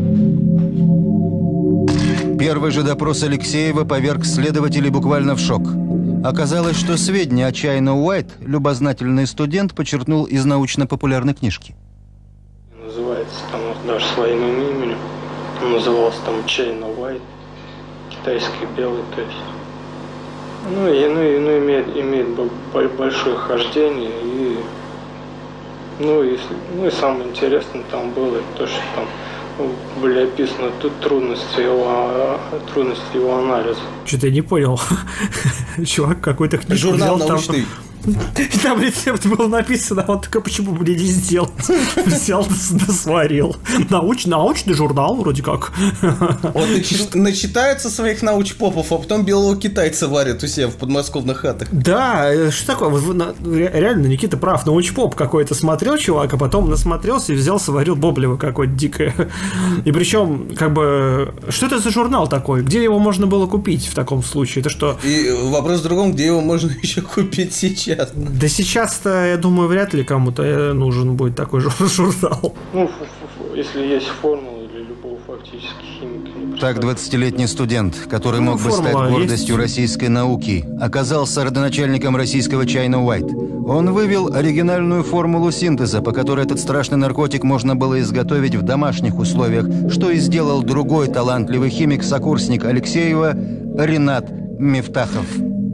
Первый же допрос Алексеева поверг следователей буквально в шок. Оказалось, что сведения о Чайна Уайт любознательный студент почерпнул из научно-популярной книжки. Называется там даже своим именем. Он назывался там Чайна Уайт, китайский белый, то есть. Ну и ну, и, ну, имеет, имеет большое хождение и ну и, ну и самое интересное там было то, что там были описаны тут трудности его, трудности его анализа. Что-то я не понял. Чувак какой-то книжку Журнал взял, научный. Там, и там рецепт был написан, а он такой, почему мне не сделать? Взял, да сварил. Науч, научный журнал вроде как. Он начи- начитается своих научпопов, а потом белого китайца варят у себя в подмосковных хатах. Да, что такое? Вот, на, реально, Никита прав. Научпоп какой-то смотрел чувак, а потом насмотрелся и взял, сварил Боблева какое-то дикое. И причем, как бы, что это за журнал такой? Где его можно было купить в таком случае? Это что? И вопрос в другом, где его можно еще купить сейчас? Да сейчас-то, я думаю, вряд ли кому-то нужен будет такой же журнал. Ну, если есть формула для любого фактически химика. Так двадцатилетний студент, который мог бы стать гордостью российской науки, оказался родоначальником российского Чайна Уайт. Он вывел оригинальную формулу синтеза, по которой этот страшный наркотик можно было изготовить в домашних условиях, что и сделал другой талантливый химик-сокурсник Алексеева Ринат Мифтахов.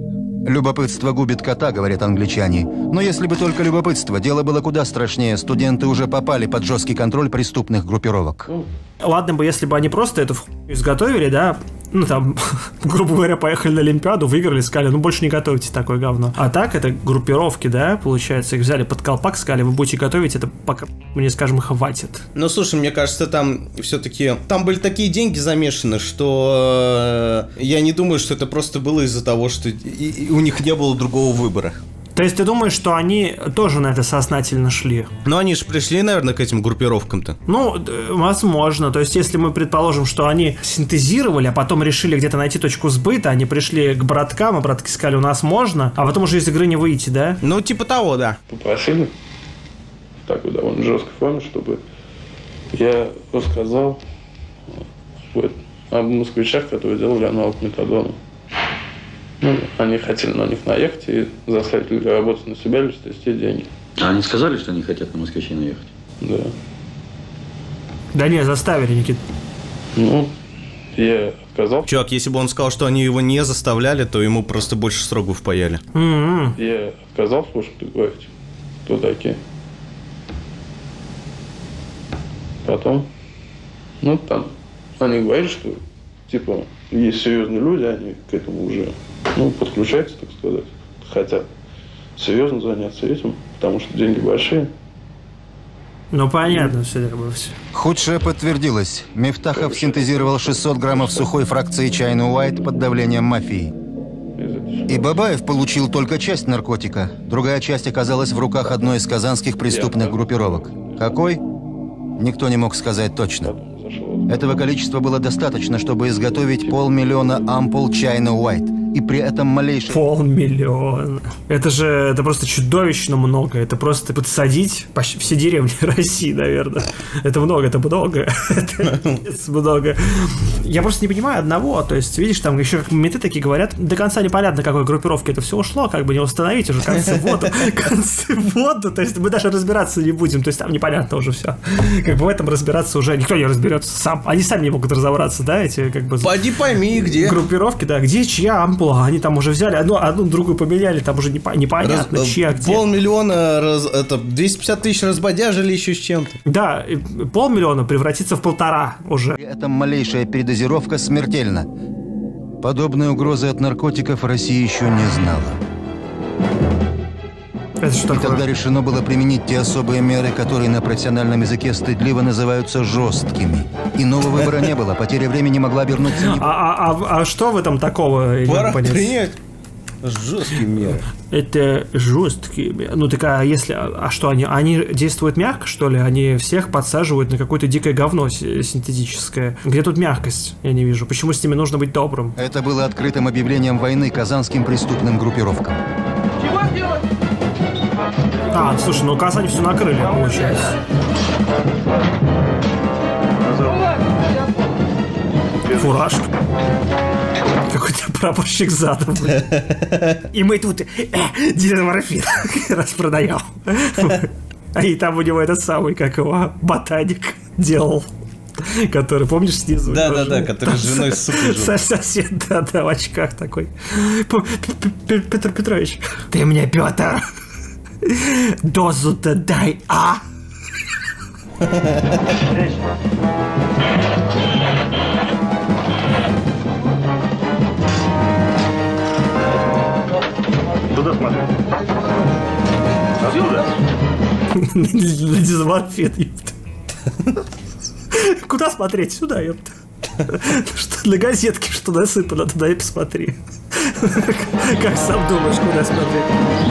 Любопытство губит кота, говорят англичане. Но если бы только любопытство, дело было куда страшнее. Студенты уже попали под жесткий контроль преступных группировок. Ладно бы, если бы они просто эту хуйню изготовили, да, ну там, грубо говоря, поехали на Олимпиаду, выиграли, сказали, ну больше не готовьте такое говно. А так, это группировки, да, получается, их взяли под колпак, сказали, вы будете готовить, это пока мне, скажем, хватит. Ну, слушай, мне кажется, там все-таки, там были такие деньги замешаны, что э, я не думаю, что это просто было из-за того, что и, и у них не было другого выбора. То есть ты думаешь, что они тоже на это сознательно шли? Ну, они же пришли, наверное, к этим группировкам-то. Ну, возможно. То есть, если мы предположим, что они синтезировали, а потом решили где-то найти точку сбыта, они пришли к браткам, а братки сказали, у нас можно, а потом уже из игры не выйти, да? Ну, типа того, да. Попросили в такой довольно жесткой форме, чтобы я рассказал вот, об москвичах, которые делали аналог метадона. Ну, они хотели на них наехать и заставить людей работать на себя, лишь трясти деньги. А они сказали, что они хотят на москвичей наехать? Да. Да не, заставили, Никит. Ну, я отказал. Чувак, если бы он сказал, что они его не заставляли, то ему просто больше сроков впаяли. Mm-hmm. Я отказал, слушай, ты говоришь, кто такие? Потом, ну, там, они говорили, что, типа, есть серьезные люди, они к этому уже... Ну, подключаются, так сказать, хотят серьезно заняться этим, потому что деньги большие. Ну, понятно, все это было все. Худшее подтвердилось. Мифтахов синтезировал шестьсот граммов сухой фракции China White под давлением мафии. И Бабаев получил только часть наркотика. Другая часть оказалась в руках одной из казанских преступных группировок. Какой? Никто не мог сказать точно. Этого количества было достаточно, чтобы изготовить полмиллиона ампул China White. И при этом малейшее... Полмиллиона. Это же, это просто чудовищно много. Это просто подсадить почти все деревни России, наверное. Это много, это много. Это много. Я просто не понимаю одного. То есть, видишь, там еще как менты такие говорят, до конца непонятно, какой группировке это все ушло, как бы не установить уже концы в воду. Концы в воду. То есть, мы даже разбираться не будем. То есть, там непонятно уже все. Как бы в этом разбираться уже никто не разберется сам. Они сами не могут разобраться, да, эти как бы... Пойди пойми, где. Группировки, да, где чья ампула. Они там уже взяли, одну, одну другую поменяли, там уже непо- непонятно, раз, чья где. Полмиллиона, раз, это, двести пятьдесят тысяч разбодяжили еще с чем-то. Да, полмиллиона превратится в полтора уже. При этом малейшая передозировка смертельна. Подобной угрозы от наркотиков Россия еще не знала. Это что И такое? тогда решено было применить те особые меры, которые на профессиональном языке стыдливо называются жесткими. Иного выбора не было, потеря времени могла обернуться... Не... А, а, а, а что в этом такого? Пора принять жесткие меры. Это жесткие меры. Ну так, а если... А что, они, они действуют мягко, что ли? Они всех подсаживают на какое-то дикое говно синтетическое. Где тут мягкость? Я не вижу. Почему с ними нужно быть добрым? Это было открытым объявлением войны казанским преступным группировкам. А, слушай, ну Казань все накрыли, получается. Фуражка. Какой-то прапорщик задом. И мы тут э, динаморфин распродаем. И там у него этот самый, как его, ботаник делал. Который, помнишь, снизу? Да-да-да, который с женой с супой жил. Сосед, да-да, в очках такой. Петр Петрович, ты мне, Петр, дозу-то дай, а? Куда смотреть? Отсюда? На дизморфин, ёпта. Куда смотреть? Сюда, ёпта. Что на газетке, что насыпано, туда и посмотри. Как сам думаешь, куда смотреть?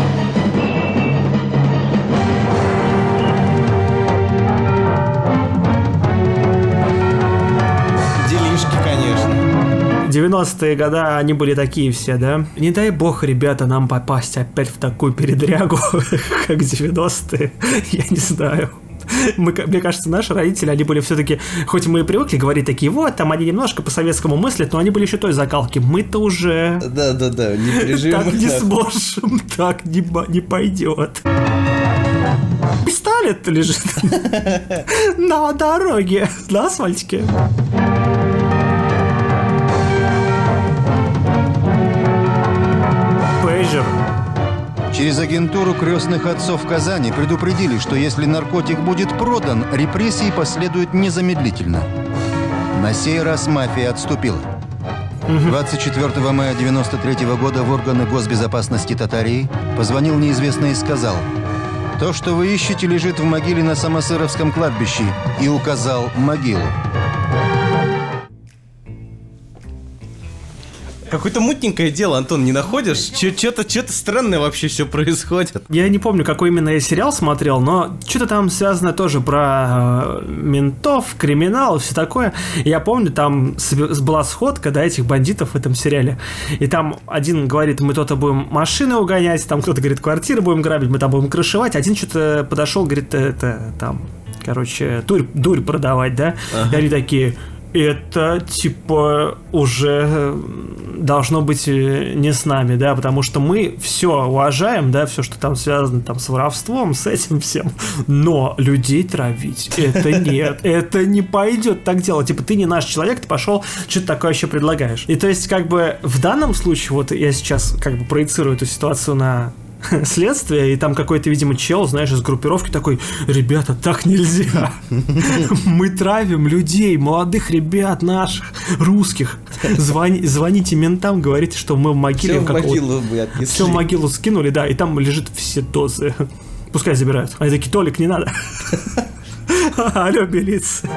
Делишки, конечно. девяностые годы, они были такие все, да? Не дай бог, ребята, нам попасть опять в такую передрягу, как девяностые. Я не знаю. Мы, мне кажется, наши родители, они были все-таки, хоть мы и привыкли говорить такие, вот, там они немножко по-советскому мыслят, но они были еще той закалки. Мы-то уже... Да-да-да, не переживем. Так не сможем, так не, не пойдет. Пистолет лежит на дороге, на асфальтике. Тинейджер. Через агентуру крестных отцов Казани предупредили, что если наркотик будет продан, репрессии последуют незамедлительно. На сей раз мафия отступила. двадцать четвёртого мая девяносто третьего года в органы госбезопасности Татарии позвонил неизвестный и сказал: «То, что вы ищете, лежит в могиле на Самосыровском кладбище», и указал могилу. Какое-то мутненькое дело, Антон, не находишь? Что-то что-то странное вообще все происходит. Я не помню, какой именно я сериал смотрел, но что-то там связано тоже про ментов, криминал и все такое. Я помню, там была сходка, да, этих бандитов в этом сериале. И там один говорит: мы то-то будем машины угонять, там кто-то говорит: квартиры будем грабить, мы там будем крышевать. Один что-то подошел, говорит: это там, короче, дурь, дурь продавать, да? Ага. И они такие: это, типа, уже должно быть не с нами, да, потому что мы все уважаем, да, все, что там связано там с воровством, с этим всем, но людей травить, это нет, это не пойдет так делать, типа, ты не наш человек, ты пошел, что-то такое еще предлагаешь. И то есть, как бы, в данном случае, вот я сейчас, как бы, проецирую эту ситуацию на следствие, и там какой-то, видимо, чел, знаешь, из группировки такой: ребята, так нельзя. Мы травим людей, молодых ребят наших, русских. Звони, звоните ментам, говорите, что мы в могиле. Все в могилу вы отнесли. Все в могилу скинули, да, и там лежит все дозы. Пускай забирают. Они такие: Толик, не надо. Алло, милиция.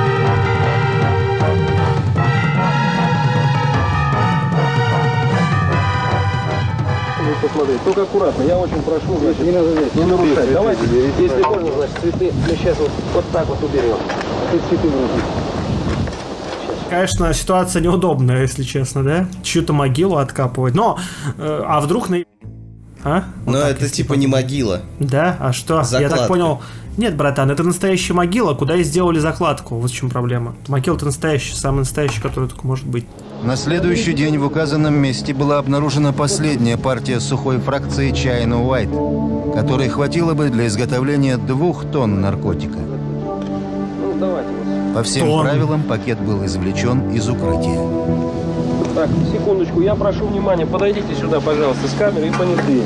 Посмотреть. Только аккуратно, я очень прошу, значит, не, надо, не нарушать. Цветы, давайте, цветы, если можно, значит, цветы мы сейчас вот, вот так вот уберем. Тут цветы вроде. Конечно, ситуация неудобная, если честно, да? Чью-то могилу откапывать. Но, э, а вдруг на... А? Вот. Но это типа не могила. Да? А что? Закладка. Я так понял... Нет, братан, это настоящая могила, куда и сделали закладку. Вот в чем проблема. Могила-то настоящая, самая настоящая, которая только может быть. На следующий день в указанном месте была обнаружена последняя партия сухой фракции China White, которой хватило бы для изготовления двух тонн наркотика. Ну, давайте. По всем Тон. правилам пакет был извлечен из укрытия. Так, секундочку, я прошу внимания, подойдите сюда, пожалуйста, с камерой и понятые.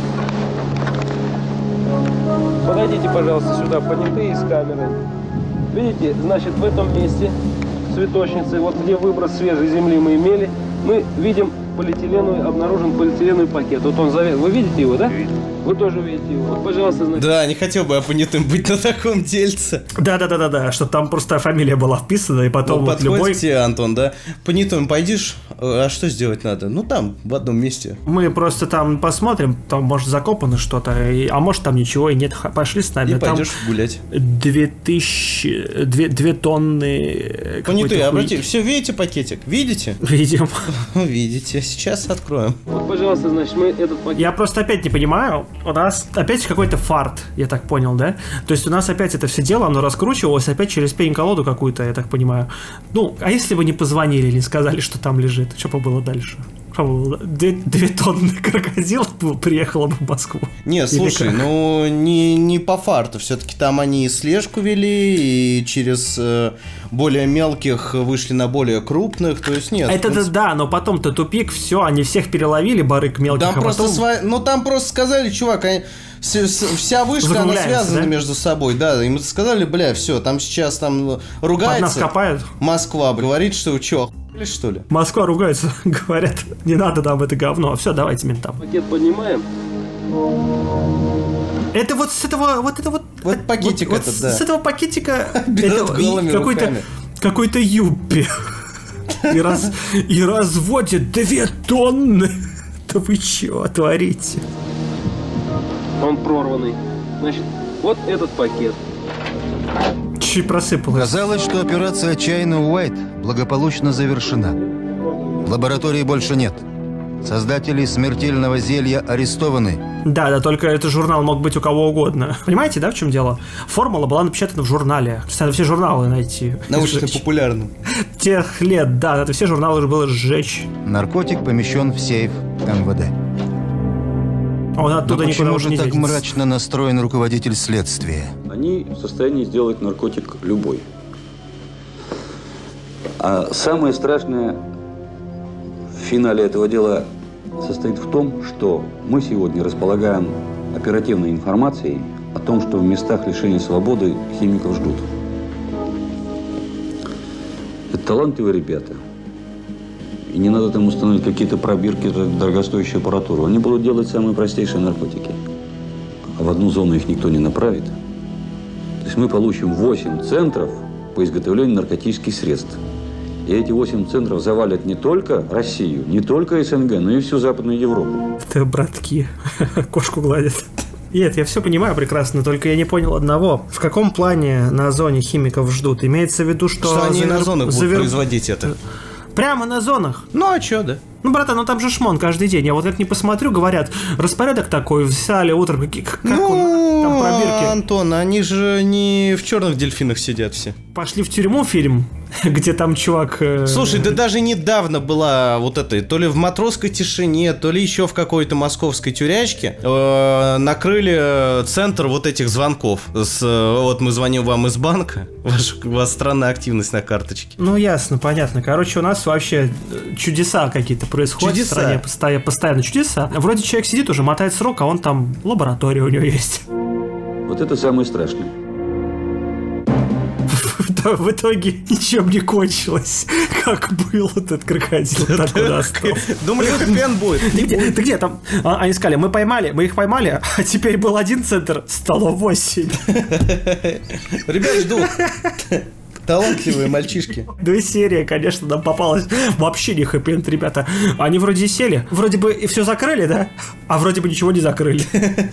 Подойдите, пожалуйста, сюда, понятые с камерой. Видите, значит, в этом месте цветочницы, вот где выброс свежей земли мы имели, мы видим полиэтиленовый, обнаружен полиэтиленовый пакет. Вот он завязан. Вы видите его, да? Вы тоже видите его. Вот, пожалуйста, значит. Да, не хотел бы я понятым быть на таком дельце. Да-да-да-да-да, чтобы там просто фамилия была вписана, и потом ну, вот любой... к тебе, Антон, да? Понятым пойдешь, а что сделать надо? Ну, там, в одном месте. Мы просто там посмотрим, там, может, закопано что-то, и... а может, там ничего и нет. Пошли с нами. И пойдешь гулять. Две тысячи... Две, две тонны... Понятые, обратите. Все, видите пакетик? Видите? Видим. Видите. Сейчас откроем. Вот, пожалуйста, значит, мы этот пакет... Я просто опять не понимаю, у нас опять какой-то фарт, я так понял, да? То есть у нас опять это все дело, оно раскручивалось опять через пень-колоду какую-то, я так понимаю. Ну, а если бы не позвонили, не сказали, что там лежит, что бы было дальше? Две, две тонны крокодилов приехало бы в Москву. Не, слушай, ну не, не по фарту. Все-таки там они и слежку вели, и через э, более мелких вышли на более крупных. То есть нет. Это принципе... да, но потом-то тупик, все, они всех переловили, барык мелких. Там а просто потом... сва... Ну там просто сказали, чувак, они... вся вышка, она связана, да? Между собой, да. Им сказали, бля, все, там сейчас там ругается. Под нас копают. Москва говорит, что чё, или что ли? Москва ругается, говорят, не надо нам это говно. Все, давайте ментам. Пакет поднимаем. Это вот с этого, вот это вот. Вот пакетик вот, этот, вот да. С этого пакетика какой-то какой-то юбби. И, раз, и разводит две тонны. Да вы чего творите? Он прорванный. Значит, вот этот пакет. Чуть просыпалось. Казалось, что операция China White благополучно завершена. Лаборатории больше нет. Создатели смертельного зелья арестованы. Да, да, только этот журнал мог быть у кого угодно. Понимаете, да, в чем дело? Формула была напечатана в журнале. То есть надо все журналы найти. Научно-популярным. Тех лет, да, это все журналы уже было сжечь. Наркотик помещен в сейф эм вэ дэ. Он оттуда Но никуда почему уже же не так денется? мрачно настроен руководитель следствия? Они в состоянии сделать наркотик любой. А самое страшное в финале этого дела состоит в том, что мы сегодня располагаем оперативной информацией о том, что в местах лишения свободы химиков ждут. Это талантливые ребята. И не надо там установить какие-то пробирки, дорогостоящую аппаратуру. Они будут делать самые простейшие наркотики. А в одну зону их никто не направит. То есть мы получим восемь центров по изготовлению наркотических средств. И эти восемь центров завалят не только Россию, не только СНГ, но и всю Западную Европу. Это братки. Кошку гладят. Нет, я все понимаю прекрасно, только я не понял одного. В каком плане на зоне химиков ждут? Имеется в виду, что... Что они завер... на зонах будут завер... производить это. Прямо на зонах? Ну, а чё, да? Ну, братан, ну там же шмон каждый день. Я вот как не посмотрю, говорят, распорядок такой, взяли утром, как, как ну, он, там пробирки. Антон, они же не в черных дельфинах сидят все. Пошли в тюрьму фильм, где там чувак... Э... Слушай, да даже недавно была вот эта, то ли в «Матросской тишине», то ли еще в какой-то московской тюрячке э, накрыли центр вот этих звонков. С, вот мы звоним вам из банка, ваш, у вас странная активность на карточке. Ну, ясно, понятно. Короче, у нас вообще чудеса какие-то происходят чудеса. В стране, постоянно, постоянно чудеса. Вроде человек сидит уже, мотает срок, а он там, лаборатория у него есть. Вот это самое страшное. В итоге ничем не кончилось. Как был этот крокодил, так и остался. Думали, хэппи-энд будет. Ты где там? Они сказали, мы поймали, мы их поймали, а теперь был один центр, стало восемь. Ребят, ждут. Талантливые мальчишки. Две серии, конечно, нам попалось. Вообще не хэппи-энд, ребята. Они вроде сели, вроде бы и все закрыли, да? А вроде бы ничего не закрыли.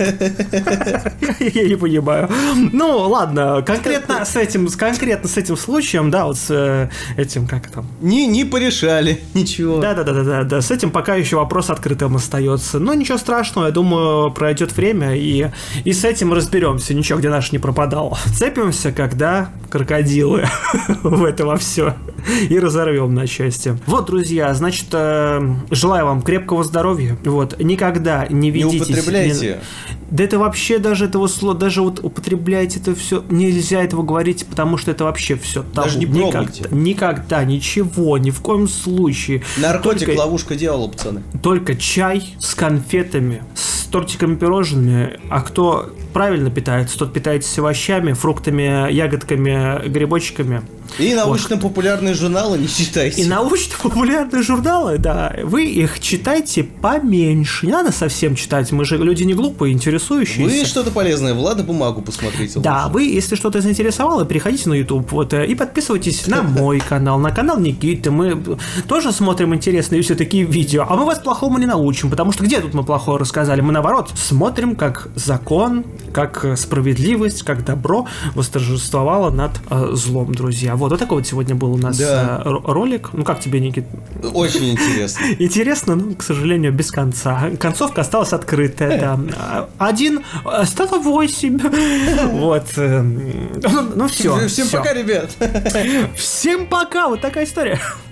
Я не понимаю. Ну, ладно, конкретно с этим, конкретно с этим случаем, да, вот с этим, как там? Не, не порешали, ничего. Да-да-да, да, с этим пока еще вопрос открытым остается. Но ничего страшного, я думаю, пройдет время, и, и с этим разберемся. Ничего, где наш не пропадал. Цепимся, когда крокодилы в это во все и разорвем на части. Вот, друзья, значит, э, желаю вам крепкого здоровья. Вот, никогда не ведитесь. Не употребляйте. Не... Да это вообще даже этого слова, даже вот употребляйте это все, нельзя этого говорить, потому что это вообще все табу. Даже не пробуйте. Никогда, никогда, ничего, ни в коем случае. Наркотик, только, ловушка дьявола, пацаны. Только чай с конфетами, с тортиками, пирожными. А кто правильно питается, тот питается овощами, фруктами, ягодками, грибочками. И научно-популярные журналы не читайте. И научно-популярные журналы, да. Вы их читайте поменьше. Не надо совсем читать. Мы же люди не глупые, интересующиеся. Вы что-то полезное, Влада, бумагу посмотрите. Да, лучше. вы, если что-то заинтересовало, переходите на YouTube вот, и подписывайтесь на мой канал, на канал Никиты. Мы тоже смотрим интересные все такие видео. А мы вас плохому не научим, потому что где тут мы плохое рассказали? Мы, наоборот, смотрим, как закон, как справедливость, как добро восторжествовало над э, злом, друзья. Вот, вот такой вот сегодня был у нас да. э, ролик. Ну, как тебе, Никит? Очень интересно. Интересно, но, к сожалению, без конца. Концовка осталась открытая, да. Один стало восемь. Вот. Ну, все. Всем пока, ребят. Всем пока. Вот такая история.